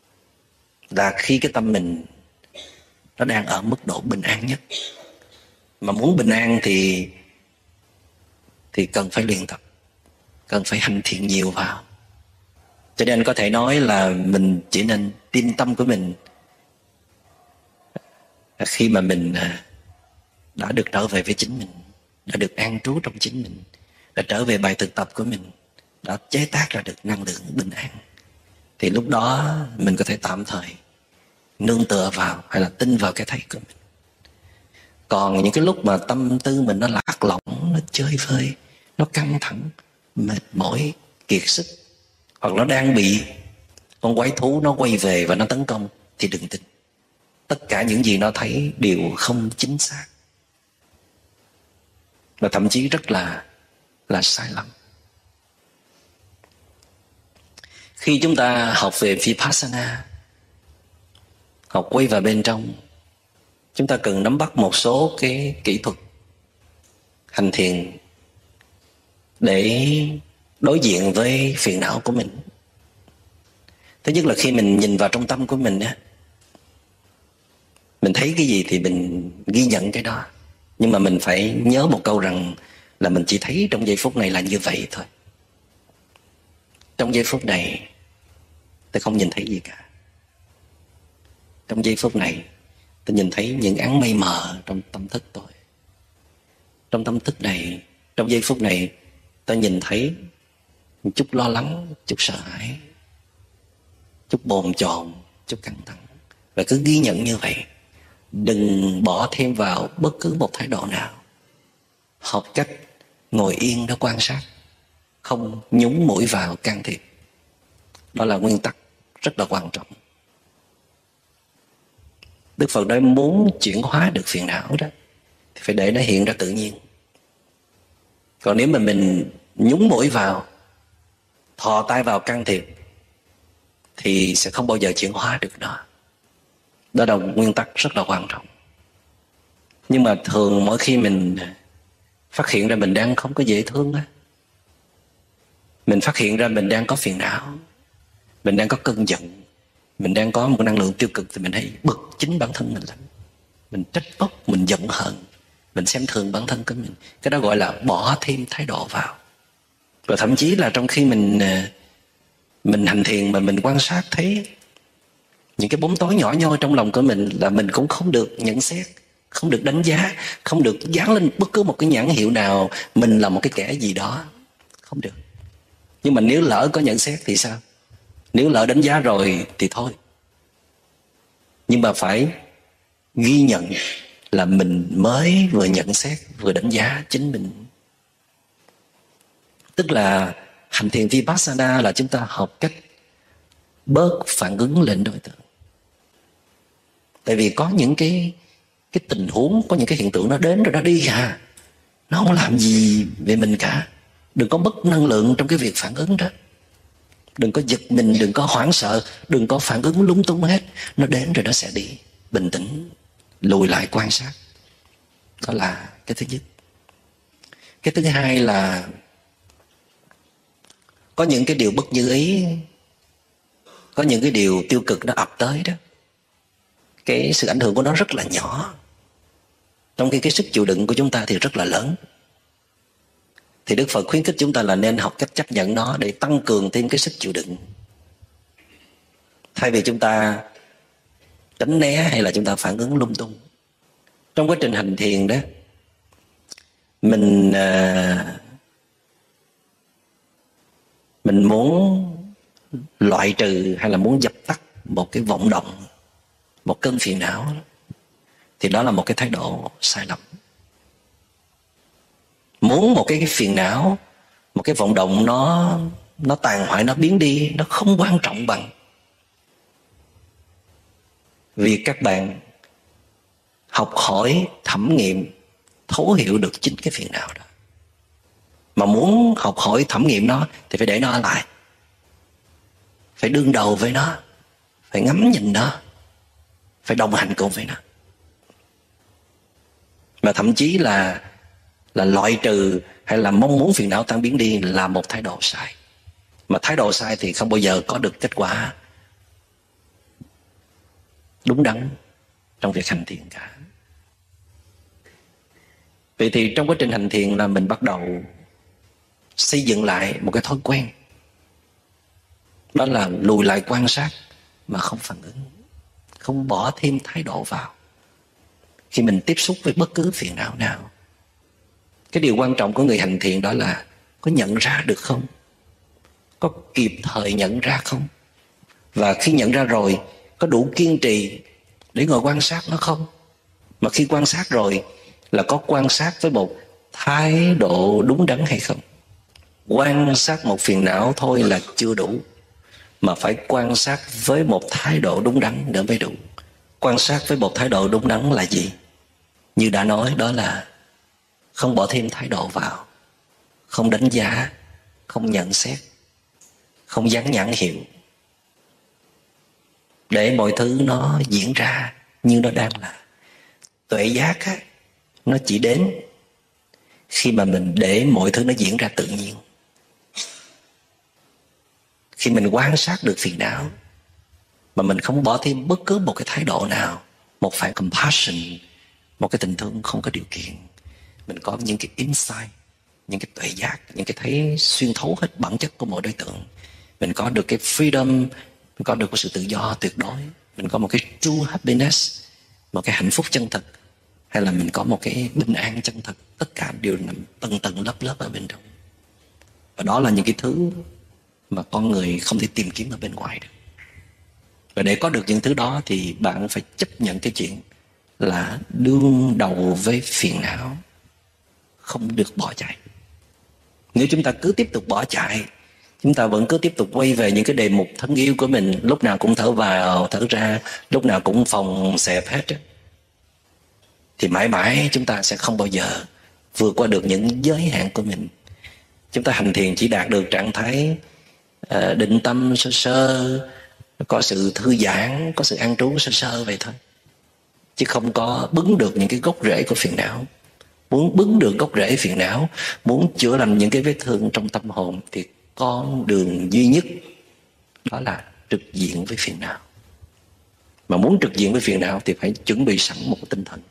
là khi cái tâm mình nó đang ở mức độ bình an nhất. Mà muốn bình an thì cần phải luyện tập, cần phải hành thiện nhiều vào. Cho nên có thể nói là mình chỉ nên tin tâm của mình khi mà mình đã được trở về với chính mình, đã được an trú trong chính mình, đã trở về bài thực tập của mình, đã chế tác ra được năng lượng bình an, thì lúc đó mình có thể tạm thời nương tựa vào hay là tin vào cái thấy của mình. Còn những cái lúc mà tâm tư mình nó lạc lõng, nó chơi vơi, nó căng thẳng, mệt mỏi, kiệt sức, hoặc nó đang bị con quái thú nó quay về và nó tấn công, thì đừng tin. Tất cả những gì nó thấy đều không chính xác, và thậm chí rất là sai lầm. Khi chúng ta học về Vipassana, học quay vào bên trong, chúng ta cần nắm bắt một số cái kỹ thuật hành thiền để đối diện với phiền não của mình. Thứ nhất là khi mình nhìn vào trong tâm của mình á, mình thấy cái gì thì mình ghi nhận cái đó. Nhưng mà mình phải nhớ một câu rằng là mình chỉ thấy trong giây phút này là như vậy thôi. Trong giây phút này tôi không nhìn thấy gì cả. Trong giây phút này tôi nhìn thấy những áng mây mờ trong tâm thức tôi. Trong tâm thức này, trong giây phút này, tôi nhìn thấy một chút lo lắng, chút sợ hãi, chút bồn chồn, chút căng thẳng. Và cứ ghi nhận như vậy. Đừng bỏ thêm vào bất cứ một thái độ nào. Học cách ngồi yên đó quan sát, không nhúng mũi vào can thiệp. Đó là nguyên tắc rất là quan trọng. Đức Phật nói muốn chuyển hóa được phiền não đó thì phải để nó hiện ra tự nhiên. Còn nếu mà mình nhúng mũi vào, thò tay vào can thiệp, thì sẽ không bao giờ chuyển hóa được nó. Đó là nguyên tắc rất là quan trọng. Nhưng mà thường mỗi khi mình phát hiện ra mình đang không có dễ thương á, mình phát hiện ra mình đang có phiền não, mình đang có cơn giận, mình đang có một năng lượng tiêu cực, thì mình hay bực chính bản thân mình lắm. Mình trách móc, mình giận hờn, mình xem thường bản thân của mình. Cái đó gọi là bỏ thêm thái độ vào. Và thậm chí là trong khi mình hành thiền mà mình quan sát thấy những cái bóng tối nhỏ nhoi trong lòng của mình, là mình cũng không được nhận xét, không được đánh giá, không được dán lên bất cứ một cái nhãn hiệu nào mình là một cái kẻ gì đó, không được. Nhưng mà nếu lỡ có nhận xét thì sao? Nếu lỡ đánh giá rồi thì thôi. Nhưng mà phải ghi nhận là mình mới vừa nhận xét vừa đánh giá chính mình. Tức là hành thiền Vipassana là chúng ta học cách bớt phản ứng lên đối tượng. Tại vì có những cái tình huống, có những cái hiện tượng nó đến rồi nó đi à, nó không làm gì về mình cả. Đừng có mất năng lượng trong cái việc phản ứng đó. Đừng có giật mình, đừng có hoảng sợ, đừng có phản ứng lúng túng hết. Nó đến rồi nó sẽ đi. Bình tĩnh, lùi lại quan sát. Đó là cái thứ nhất. Cái thứ hai là có những cái điều bất như ý, có những cái điều tiêu cực nó ập tới đó, cái sự ảnh hưởng của nó rất là nhỏ, trong khi cái sức chịu đựng của chúng ta thì rất là lớn. Thì Đức Phật khuyến khích chúng ta là nên học cách chấp nhận nó để tăng cường thêm cái sức chịu đựng. Thay vì chúng ta tránh né hay là chúng ta phản ứng lung tung. Trong quá trình hành thiền đó, mình muốn loại trừ hay là muốn dập tắt một cái vọng động, một cơn phiền não đó, thì đó là một cái thái độ sai lầm. Muốn một cái phiền não, một cái vọng động nó tàn hoại, nó biến đi, nó không quan trọng bằng vì các bạn học hỏi, thẩm nghiệm, thấu hiểu được chính cái phiền não đó. Mà muốn học hỏi, thẩm nghiệm nó thì phải để nó ở lại, phải đương đầu với nó, phải ngắm nhìn nó, phải đồng hành cùng với nó. Mà thậm chí là loại trừ hay là mong muốn phiền não tan biến đi là một thái độ sai. Mà thái độ sai thì không bao giờ có được kết quả đúng đắn trong việc hành thiền cả. Vậy thì trong quá trình hành thiền là mình bắt đầu xây dựng lại một cái thói quen, đó là lùi lại quan sát mà không phản ứng, không bỏ thêm thái độ vào. Khi mình tiếp xúc với bất cứ phiền não nào, cái điều quan trọng của người hành thiền đó là có nhận ra được không, có kịp thời nhận ra không, và khi nhận ra rồi có đủ kiên trì để ngồi quan sát nó không. Mà khi quan sát rồi là có quan sát với một thái độ đúng đắn hay không. Quan sát một phiền não thôi là chưa đủ, mà phải quan sát với một thái độ đúng đắn nữa mới đủ. Quan sát với một thái độ đúng đắn là gì? Như đã nói, đó là không bỏ thêm thái độ vào, không đánh giá, không nhận xét, không dán nhãn hiệu, để mọi thứ nó diễn ra như nó đang là. Tuệ giác á, nó chỉ đến khi mà mình để mọi thứ nó diễn ra tự nhiên. Khi mình quan sát được phiền não mà mình không bỏ thêm bất cứ một cái thái độ nào, một phản compassion, một cái tình thương không có điều kiện, mình có những cái insight, những cái tuệ giác, những cái thấy xuyên thấu hết bản chất của mỗi đối tượng. Mình có được cái freedom, mình có được cái sự tự do tuyệt đối, mình có một cái true happiness, một cái hạnh phúc chân thật, hay là mình có một cái bình an chân thật. Tất cả đều nằm tầng tầng lớp lớp ở bên trong. Và đó là những cái thứ mà con người không thể tìm kiếm ở bên ngoài được. Và để có được những thứ đó thì bạn phải chấp nhận cái chuyện là đương đầu với phiền não, không được bỏ chạy. Nếu chúng ta cứ tiếp tục bỏ chạy, chúng ta vẫn cứ tiếp tục quay về những cái đề mục thân yêu của mình, lúc nào cũng thở vào thở ra, lúc nào cũng phòng xẹp hết á, thì mãi mãi chúng ta sẽ không bao giờ vượt qua được những giới hạn của mình. Chúng ta hành thiền chỉ đạt được trạng thái định tâm sơ sơ, có sự thư giãn, có sự an trú sơ sơ vậy thôi, chứ không có bứng được những cái gốc rễ của phiền não. Muốn bứng được gốc rễ phiền não, muốn chữa lành những cái vết thương trong tâm hồn, thì con đường duy nhất đó là trực diện với phiền não. Mà muốn trực diện với phiền não thì phải chuẩn bị sẵn một tinh thần,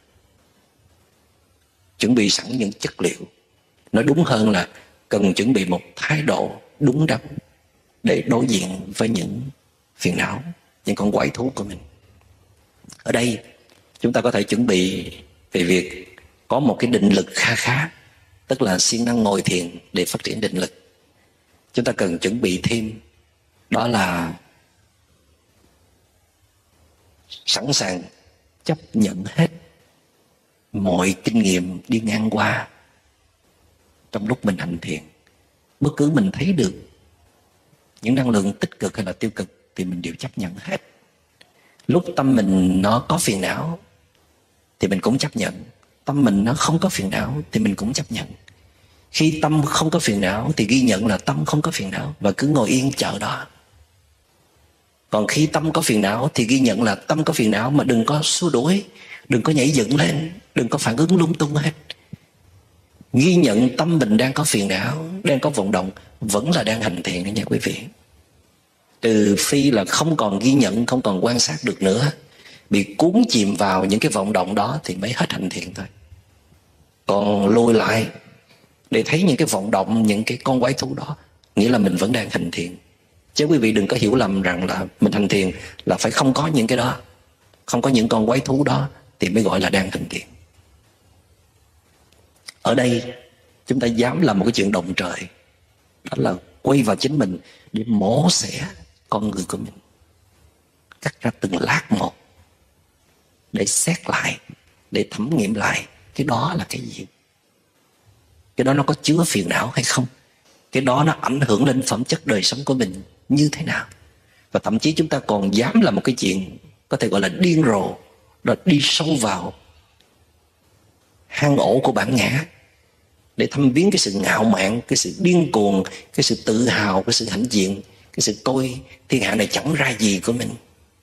chuẩn bị sẵn những chất liệu. Nói đúng hơn là cần chuẩn bị một thái độ đúng đắn để đối diện với những phiền não, những con quái thú của mình. Ở đây chúng ta có thể chuẩn bị về việc có một cái định lực kha khá, tức là siêng năng ngồi thiền để phát triển định lực. Chúng ta cần chuẩn bị thêm, đó là sẵn sàng chấp nhận hết mọi kinh nghiệm đi ngang qua trong lúc mình hành thiền. Bất cứ mình thấy được những năng lượng tích cực hay là tiêu cực thì mình đều chấp nhận hết. Lúc tâm mình nó có phiền não thì mình cũng chấp nhận, tâm mình nó không có phiền não thì mình cũng chấp nhận. Khi tâm không có phiền não thì ghi nhận là tâm không có phiền não và cứ ngồi yên chờ đó. Còn khi tâm có phiền não thì ghi nhận là tâm có phiền não, mà đừng có xua đuổi, đừng có nhảy dựng lên, đừng có phản ứng lung tung hết. Ghi nhận tâm mình đang có phiền não, đang có vọng động, vẫn là đang hành thiền đó nha quý vị. Trừ phi là không còn ghi nhận, không còn quan sát được nữa, bị cuốn chìm vào những cái vọng động đó thì mới hết hành thiền thôi. Còn lùi lại để thấy những cái vọng động, những cái con quái thú đó, nghĩa là mình vẫn đang hành thiền. Chứ quý vị đừng có hiểu lầm rằng là mình hành thiền là phải không có những cái đó, không có những con quái thú đó thì mới gọi là đang hành thiền. Ở đây chúng ta dám làm một cái chuyện động trời, đó là quay vào chính mình để mổ xẻ con người của mình, cắt ra từng lát một để xét lại, để thẩm nghiệm lại cái đó là cái gì, cái đó nó có chứa phiền não hay không, cái đó nó ảnh hưởng lên phẩm chất đời sống của mình như thế nào. Và thậm chí chúng ta còn dám làm một cái chuyện có thể gọi là điên rồ, đó là đi sâu vào hang ổ của bản ngã để thăm viếng cái sự ngạo mạn, cái sự điên cuồng, cái sự tự hào, cái sự hãnh diện, cái sự coi thiên hạ này chẳng ra gì của mình.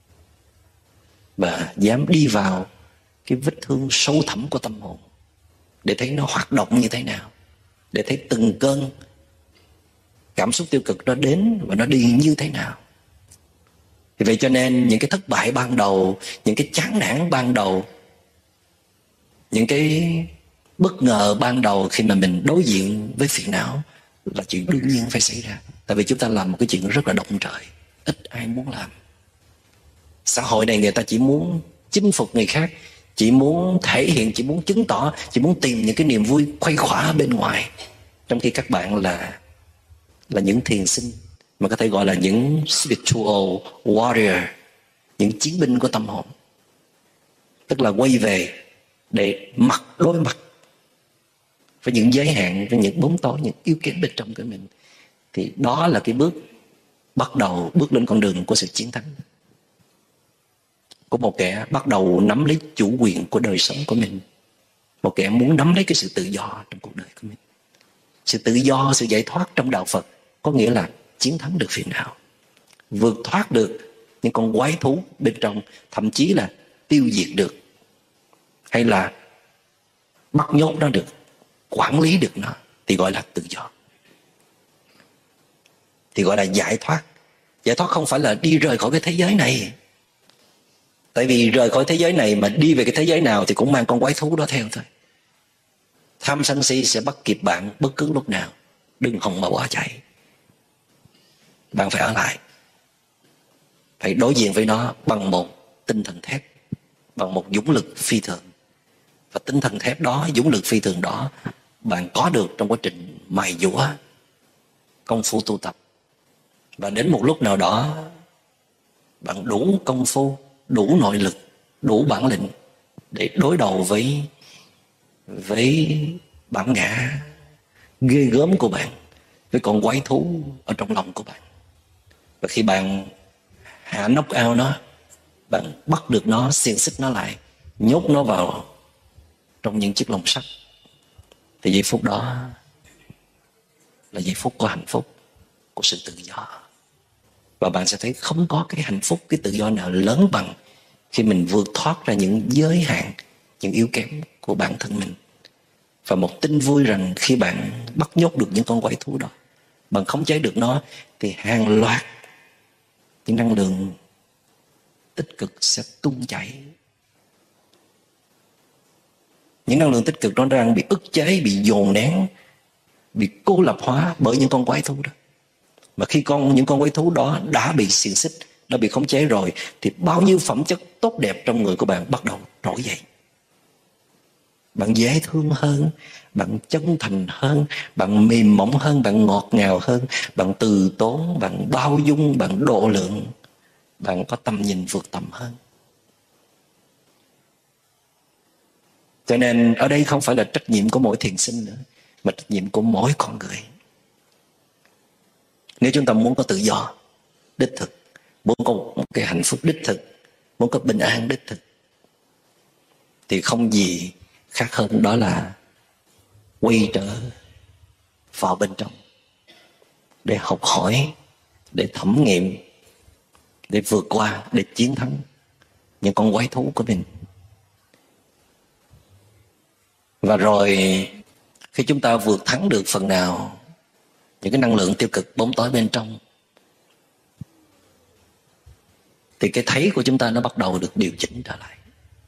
Và dám đi vào cái vết thương sâu thẳm của tâm hồn để thấy nó hoạt động như thế nào, để thấy từng cơn cảm xúc tiêu cực nó đến và nó đi như thế nào. Thì vậy cho nên những cái thất bại ban đầu, những cái chán nản ban đầu, những cái Bất ngờ ban đầu khi mà mình đối diện với phiền não là chuyện đương nhiên phải xảy ra. Tại vì chúng ta làm một cái chuyện rất là động trời, ít ai muốn làm. Xã hội này người ta chỉ muốn chinh phục người khác, chỉ muốn thể hiện, chỉ muốn chứng tỏ, chỉ muốn tìm những cái niềm vui khuây khỏa bên ngoài. Trong khi các bạn là những thiền sinh, mà có thể gọi là những spiritual warrior, những chiến binh của tâm hồn. Tức là quay về để đối mặt với những giới hạn, với những bóng tối, những yếu kém bên trong của mình. Thì đó là cái bước bắt đầu bước lên con đường của sự chiến thắng, của một kẻ bắt đầu nắm lấy chủ quyền của đời sống của mình, một kẻ muốn nắm lấy cái sự tự do trong cuộc đời của mình. Sự tự do, sự giải thoát trong đạo Phật có nghĩa là chiến thắng được phiền não, vượt thoát được những con quái thú bên trong, thậm chí là tiêu diệt được, hay là bắt nhốt nó được, quản lý được nó, thì gọi là tự do, thì gọi là giải thoát. Giải thoát không phải là đi rời khỏi cái thế giới này. Tại vì rời khỏi thế giới này mà đi về cái thế giới nào thì cũng mang con quái thú đó theo thôi. Tham sân si sẽ bắt kịp bạn bất cứ lúc nào. Đừng hòng mà bỏ chạy. Bạn phải ở lại, phải đối diện với nó bằng một tinh thần thép, bằng một dũng lực phi thường. Và tinh thần thép đó, dũng lực phi thường đó bạn có được trong quá trình mài dũa, công phu tu tập. Và đến một lúc nào đó bạn đủ công phu, đủ nội lực, đủ bản lĩnh để đối đầu với bản ngã ghê gớm của bạn, với con quái thú ở trong lòng của bạn. Và khi bạn hạ knock out nó, bạn bắt được nó, xiềng xích nó lại, nhốt nó vào trong những chiếc lồng sắt, thì giây phút đó là giây phút của hạnh phúc, của sự tự do. Và bạn sẽ thấy không có cái hạnh phúc, cái tự do nào lớn bằng khi mình vượt thoát ra những giới hạn, những yếu kém của bản thân mình. Và một tin vui rằng khi bạn bắt nhốt được những con quái thú đó, bạn khống chế được nó, thì hàng loạt những năng lượng tích cực sẽ tung chảy. Những năng lượng tích cực đó đang bị ức chế, bị dồn nén, bị cô lập hóa bởi những con quái thú đó. Mà khi những con quái thú đó đã bị xiềng xích, đã bị khống chế rồi, thì bao nhiêu phẩm chất tốt đẹp trong người của bạn bắt đầu trỗi dậy. Bạn dễ thương hơn, bạn chân thành hơn, bạn mềm mỏng hơn, bạn ngọt ngào hơn, bạn từ tốn, bạn bao dung, bạn độ lượng, bạn có tầm nhìn vượt tầm hơn. Cho nên ở đây không phải là trách nhiệm của mỗi thiền sinh nữa, mà trách nhiệm của mỗi con người. Nếu chúng ta muốn có tự do đích thực, muốn có một cái hạnh phúc đích thực, muốn có bình an đích thực, thì không gì khác hơn đó là quay trở vào bên trong để học hỏi, để thẩm nghiệm, để vượt qua, để chiến thắng những con quái thú của mình. Và rồi khi chúng ta vượt thắng được phần nào những cái năng lượng tiêu cực bóng tối bên trong, thì cái thấy của chúng ta nó bắt đầu được điều chỉnh trở lại.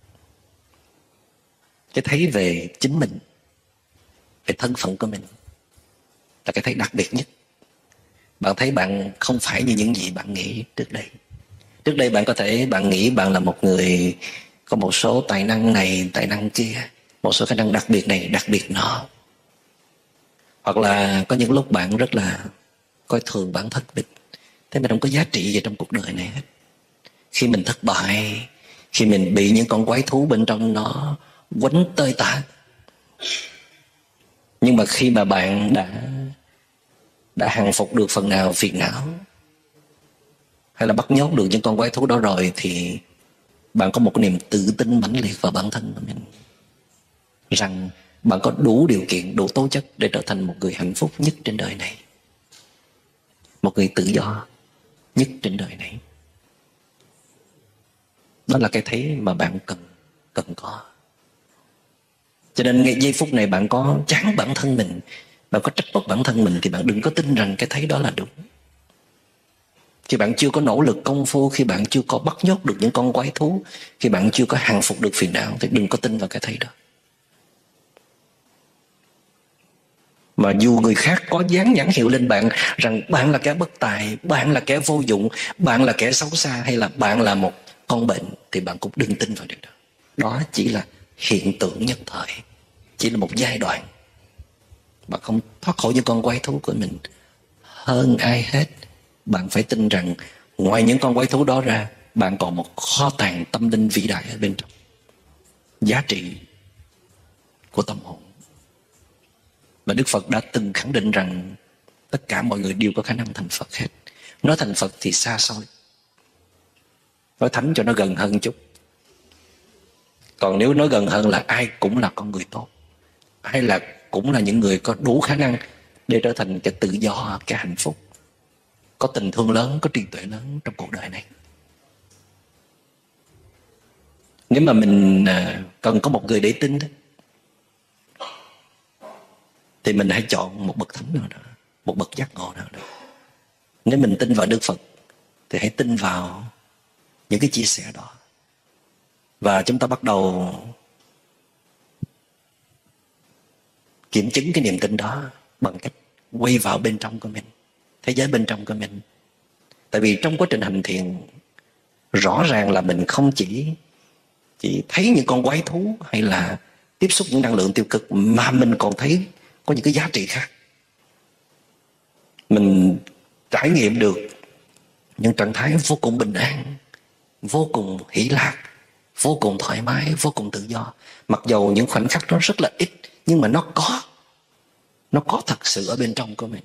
Cái thấy về chính mình, về thân phận của mình, là cái thấy đặc biệt nhất. Bạn thấy bạn không phải như những gì bạn nghĩ trước đây. Trước đây bạn có thể bạn nghĩ bạn là một người có một số tài năng này, tài năng kia, một số khả năng đặc biệt này, đặc biệt nọ. Hoặc là có những lúc bạn rất là coi thường bản thân mình, thế mình không có giá trị gì trong cuộc đời này hết. Khi mình thất bại, khi mình bị những con quái thú bên trong nó quánh tơi tả. Nhưng mà khi mà bạn đã hàng phục được phần nào phiền não, hay là bắt nhốt được những con quái thú đó rồi, thì bạn có một cái niềm tự tin mãnh liệt vào bản thân của mình, rằng bạn có đủ điều kiện, đủ tố chất để trở thành một người hạnh phúc nhất trên đời này, một người tự do nhất trên đời này. Đó là cái thấy mà bạn cần có. Cho nên ngay giây phút này bạn có chán bản thân mình, bạn có trách móc bản thân mình, thì bạn đừng có tin rằng cái thấy đó là đúng. Khi bạn chưa có nỗ lực công phu, khi bạn chưa có bắt nhốt được những con quái thú, khi bạn chưa có hàng phục được phiền não, thì đừng có tin vào cái thấy đó. Mà dù người khác có dán nhãn hiệu lên bạn rằng bạn là kẻ bất tài, bạn là kẻ vô dụng, bạn là kẻ xấu xa, hay là bạn là một con bệnh, thì bạn cũng đừng tin vào điều đó. Đó chỉ là hiện tượng nhất thời, chỉ là một giai đoạn. Bạn không thoát khỏi những con quái thú của mình. Hơn ai hết, bạn phải tin rằng ngoài những con quái thú đó ra, bạn còn một kho tàng tâm linh vĩ đại ở bên trong. Giá trị của tâm hồn. Và Đức Phật đã từng khẳng định rằng tất cả mọi người đều có khả năng thành Phật hết. Nói thành Phật thì xa xôi, nói thánh cho nó gần hơn chút. Còn nếu nói gần hơn là ai cũng là con người tốt, hay là cũng là những người có đủ khả năng để trở thành cái tự do, cái hạnh phúc, có tình thương lớn, có trí tuệ lớn trong cuộc đời này. Nếu mà mình cần có một người để tin đó, thì mình hãy chọn một bậc thánh nào đó, một bậc giác ngộ nào đó. Nếu mình tin vào Đức Phật thì hãy tin vào những cái chia sẻ đó. Và chúng ta bắt đầu kiểm chứng cái niềm tin đó bằng cách quay vào bên trong của mình, thế giới bên trong của mình. Tại vì trong quá trình hành thiền, rõ ràng là mình không chỉ thấy những con quái thú hay là tiếp xúc những năng lượng tiêu cực, mà mình còn thấy có những cái giá trị khác. Mình trải nghiệm được những trạng thái vô cùng bình an, vô cùng hỷ lạc, vô cùng thoải mái, vô cùng tự do. Mặc dầu những khoảnh khắc đó rất là ít, nhưng mà nó có thật sự ở bên trong của mình.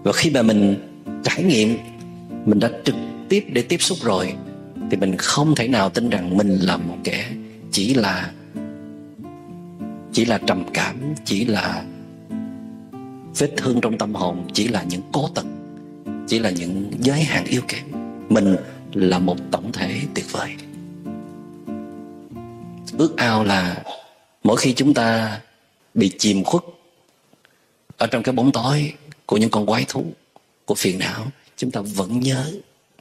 Và khi mà mình trải nghiệm, mình đã trực tiếp để tiếp xúc rồi, thì mình không thể nào tin rằng mình là một kẻ chỉ là trầm cảm, chỉ là vết thương trong tâm hồn, chỉ là những cố tật, chỉ là những giới hạn yếu kém. Mình là một tổng thể tuyệt vời. Ước ao là mỗi khi chúng ta bị chìm khuất ở trong cái bóng tối của những con quái thú, của phiền não, chúng ta vẫn nhớ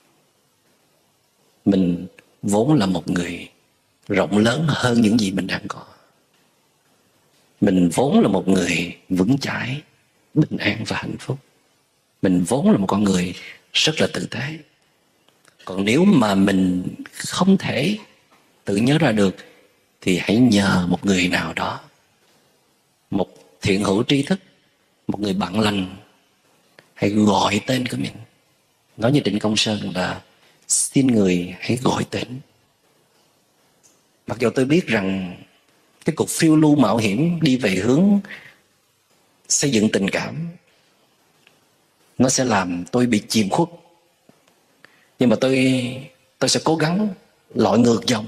mình vốn là một người rộng lớn hơn những gì mình đang có. Mình vốn là một người vững chãi, bình an và hạnh phúc. Mình vốn là một con người rất là tử tế. Còn nếu mà mình không thể tự nhớ ra được, thì hãy nhờ một người nào đó, một thiện hữu tri thức, một người bạn lành, hãy gọi tên của mình. Nói như Trịnh Công Sơn là xin người hãy gọi tên. Mặc dù tôi biết rằng cái cuộc phiêu lưu mạo hiểm đi về hướng xây dựng tình cảm, nó sẽ làm tôi bị chìm khuất, nhưng mà tôi sẽ cố gắng lội ngược dòng,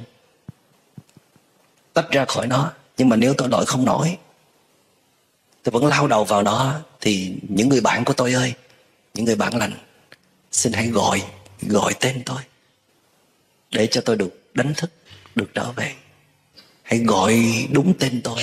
tách ra khỏi nó. Nhưng mà nếu tôi lội không nổi, tôi vẫn lao đầu vào nó, thì những người bạn của tôi ơi, những người bạn lành, xin hãy gọi tên tôi để cho tôi được đánh thức, được trở về. Hãy gọi đúng tên tôi.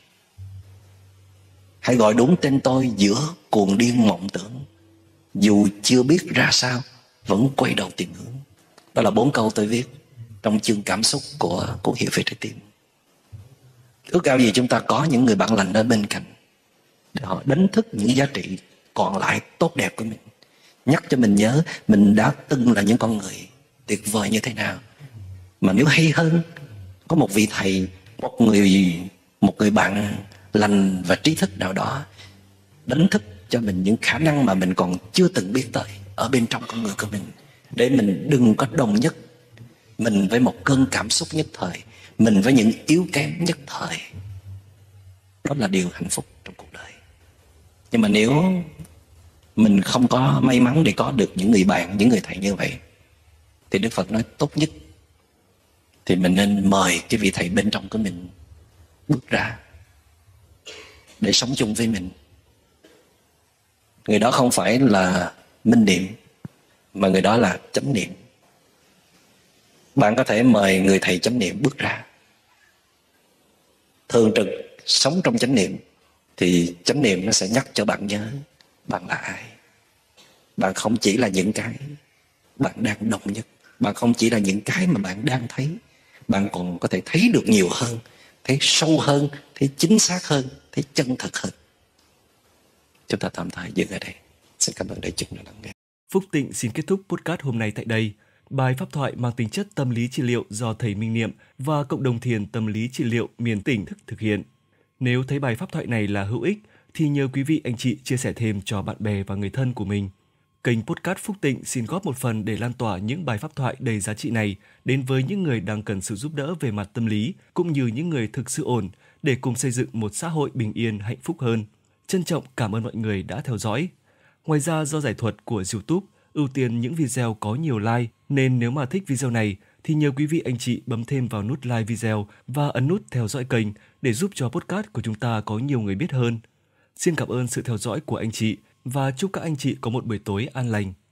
Hãy gọi đúng tên tôi giữa cuồng điên mộng tưởng. Dù chưa biết ra sao, vẫn quay đầu tìm hướng. Đó là 4 câu tôi viết trong chương cảm xúc của Hiểu Về Trái Tim. Ước ao gì chúng ta có những người bạn lành ở bên cạnh, để họ đánh thức những giá trị còn lại tốt đẹp của mình, nhắc cho mình nhớ mình đã từng là những con người tuyệt vời như thế nào. Mà nếu hay hơn, có một vị thầy, một người bạn lành và trí thức nào đó đánh thức cho mình những khả năng mà mình còn chưa từng biết tới ở bên trong con người của mình, để mình đừng có đồng nhất mình với một cơn cảm xúc nhất thời, mình với những yếu kém nhất thời. Đó là điều hạnh phúc trong cuộc đời. Nhưng mà nếu mình không có may mắn để có được những người bạn, những người thầy như vậy, thì Đức Phật nói tốt nhất thì mình nên mời cái vị thầy bên trong của mình bước ra để sống chung với mình. Người đó không phải là minh niệm, mà người đó là chánh niệm. Bạn có thể mời người thầy chánh niệm bước ra, thường trực sống trong chánh niệm, thì chánh niệm nó sẽ nhắc cho bạn nhớ bạn là ai. Bạn không chỉ là những cái bạn đang đồng nhất, bạn không chỉ là những cái mà bạn đang thấy, bạn còn có thể thấy được nhiều hơn, thấy sâu hơn, thấy chính xác hơn, thấy chân thật hơn. Chúng ta tạm thời dừng ở đây. Xin cảm ơn đại chúng đã lắng nghe. Phúc Tịnh xin kết thúc podcast hôm nay tại đây. Bài pháp thoại mang tính chất tâm lý trị liệu do thầy Minh Niệm và cộng đồng thiền tâm lý trị liệu miền tỉnh thực hiện. Nếu thấy bài pháp thoại này là hữu ích thì nhờ quý vị anh chị chia sẻ thêm cho bạn bè và người thân của mình. Kênh podcast Phúc Tịnh xin góp một phần để lan tỏa những bài pháp thoại đầy giá trị này đến với những người đang cần sự giúp đỡ về mặt tâm lý, cũng như những người thực sự ổn, để cùng xây dựng một xã hội bình yên hạnh phúc hơn. Trân trọng cảm ơn mọi người đã theo dõi. Ngoài ra, do giải thuật của YouTube ưu tiên những video có nhiều like, nên nếu mà thích video này thì nhờ quý vị anh chị bấm thêm vào nút like video và ấn nút theo dõi kênh để giúp cho podcast của chúng ta có nhiều người biết hơn. Xin cảm ơn sự theo dõi của anh chị và chúc các anh chị có một buổi tối an lành.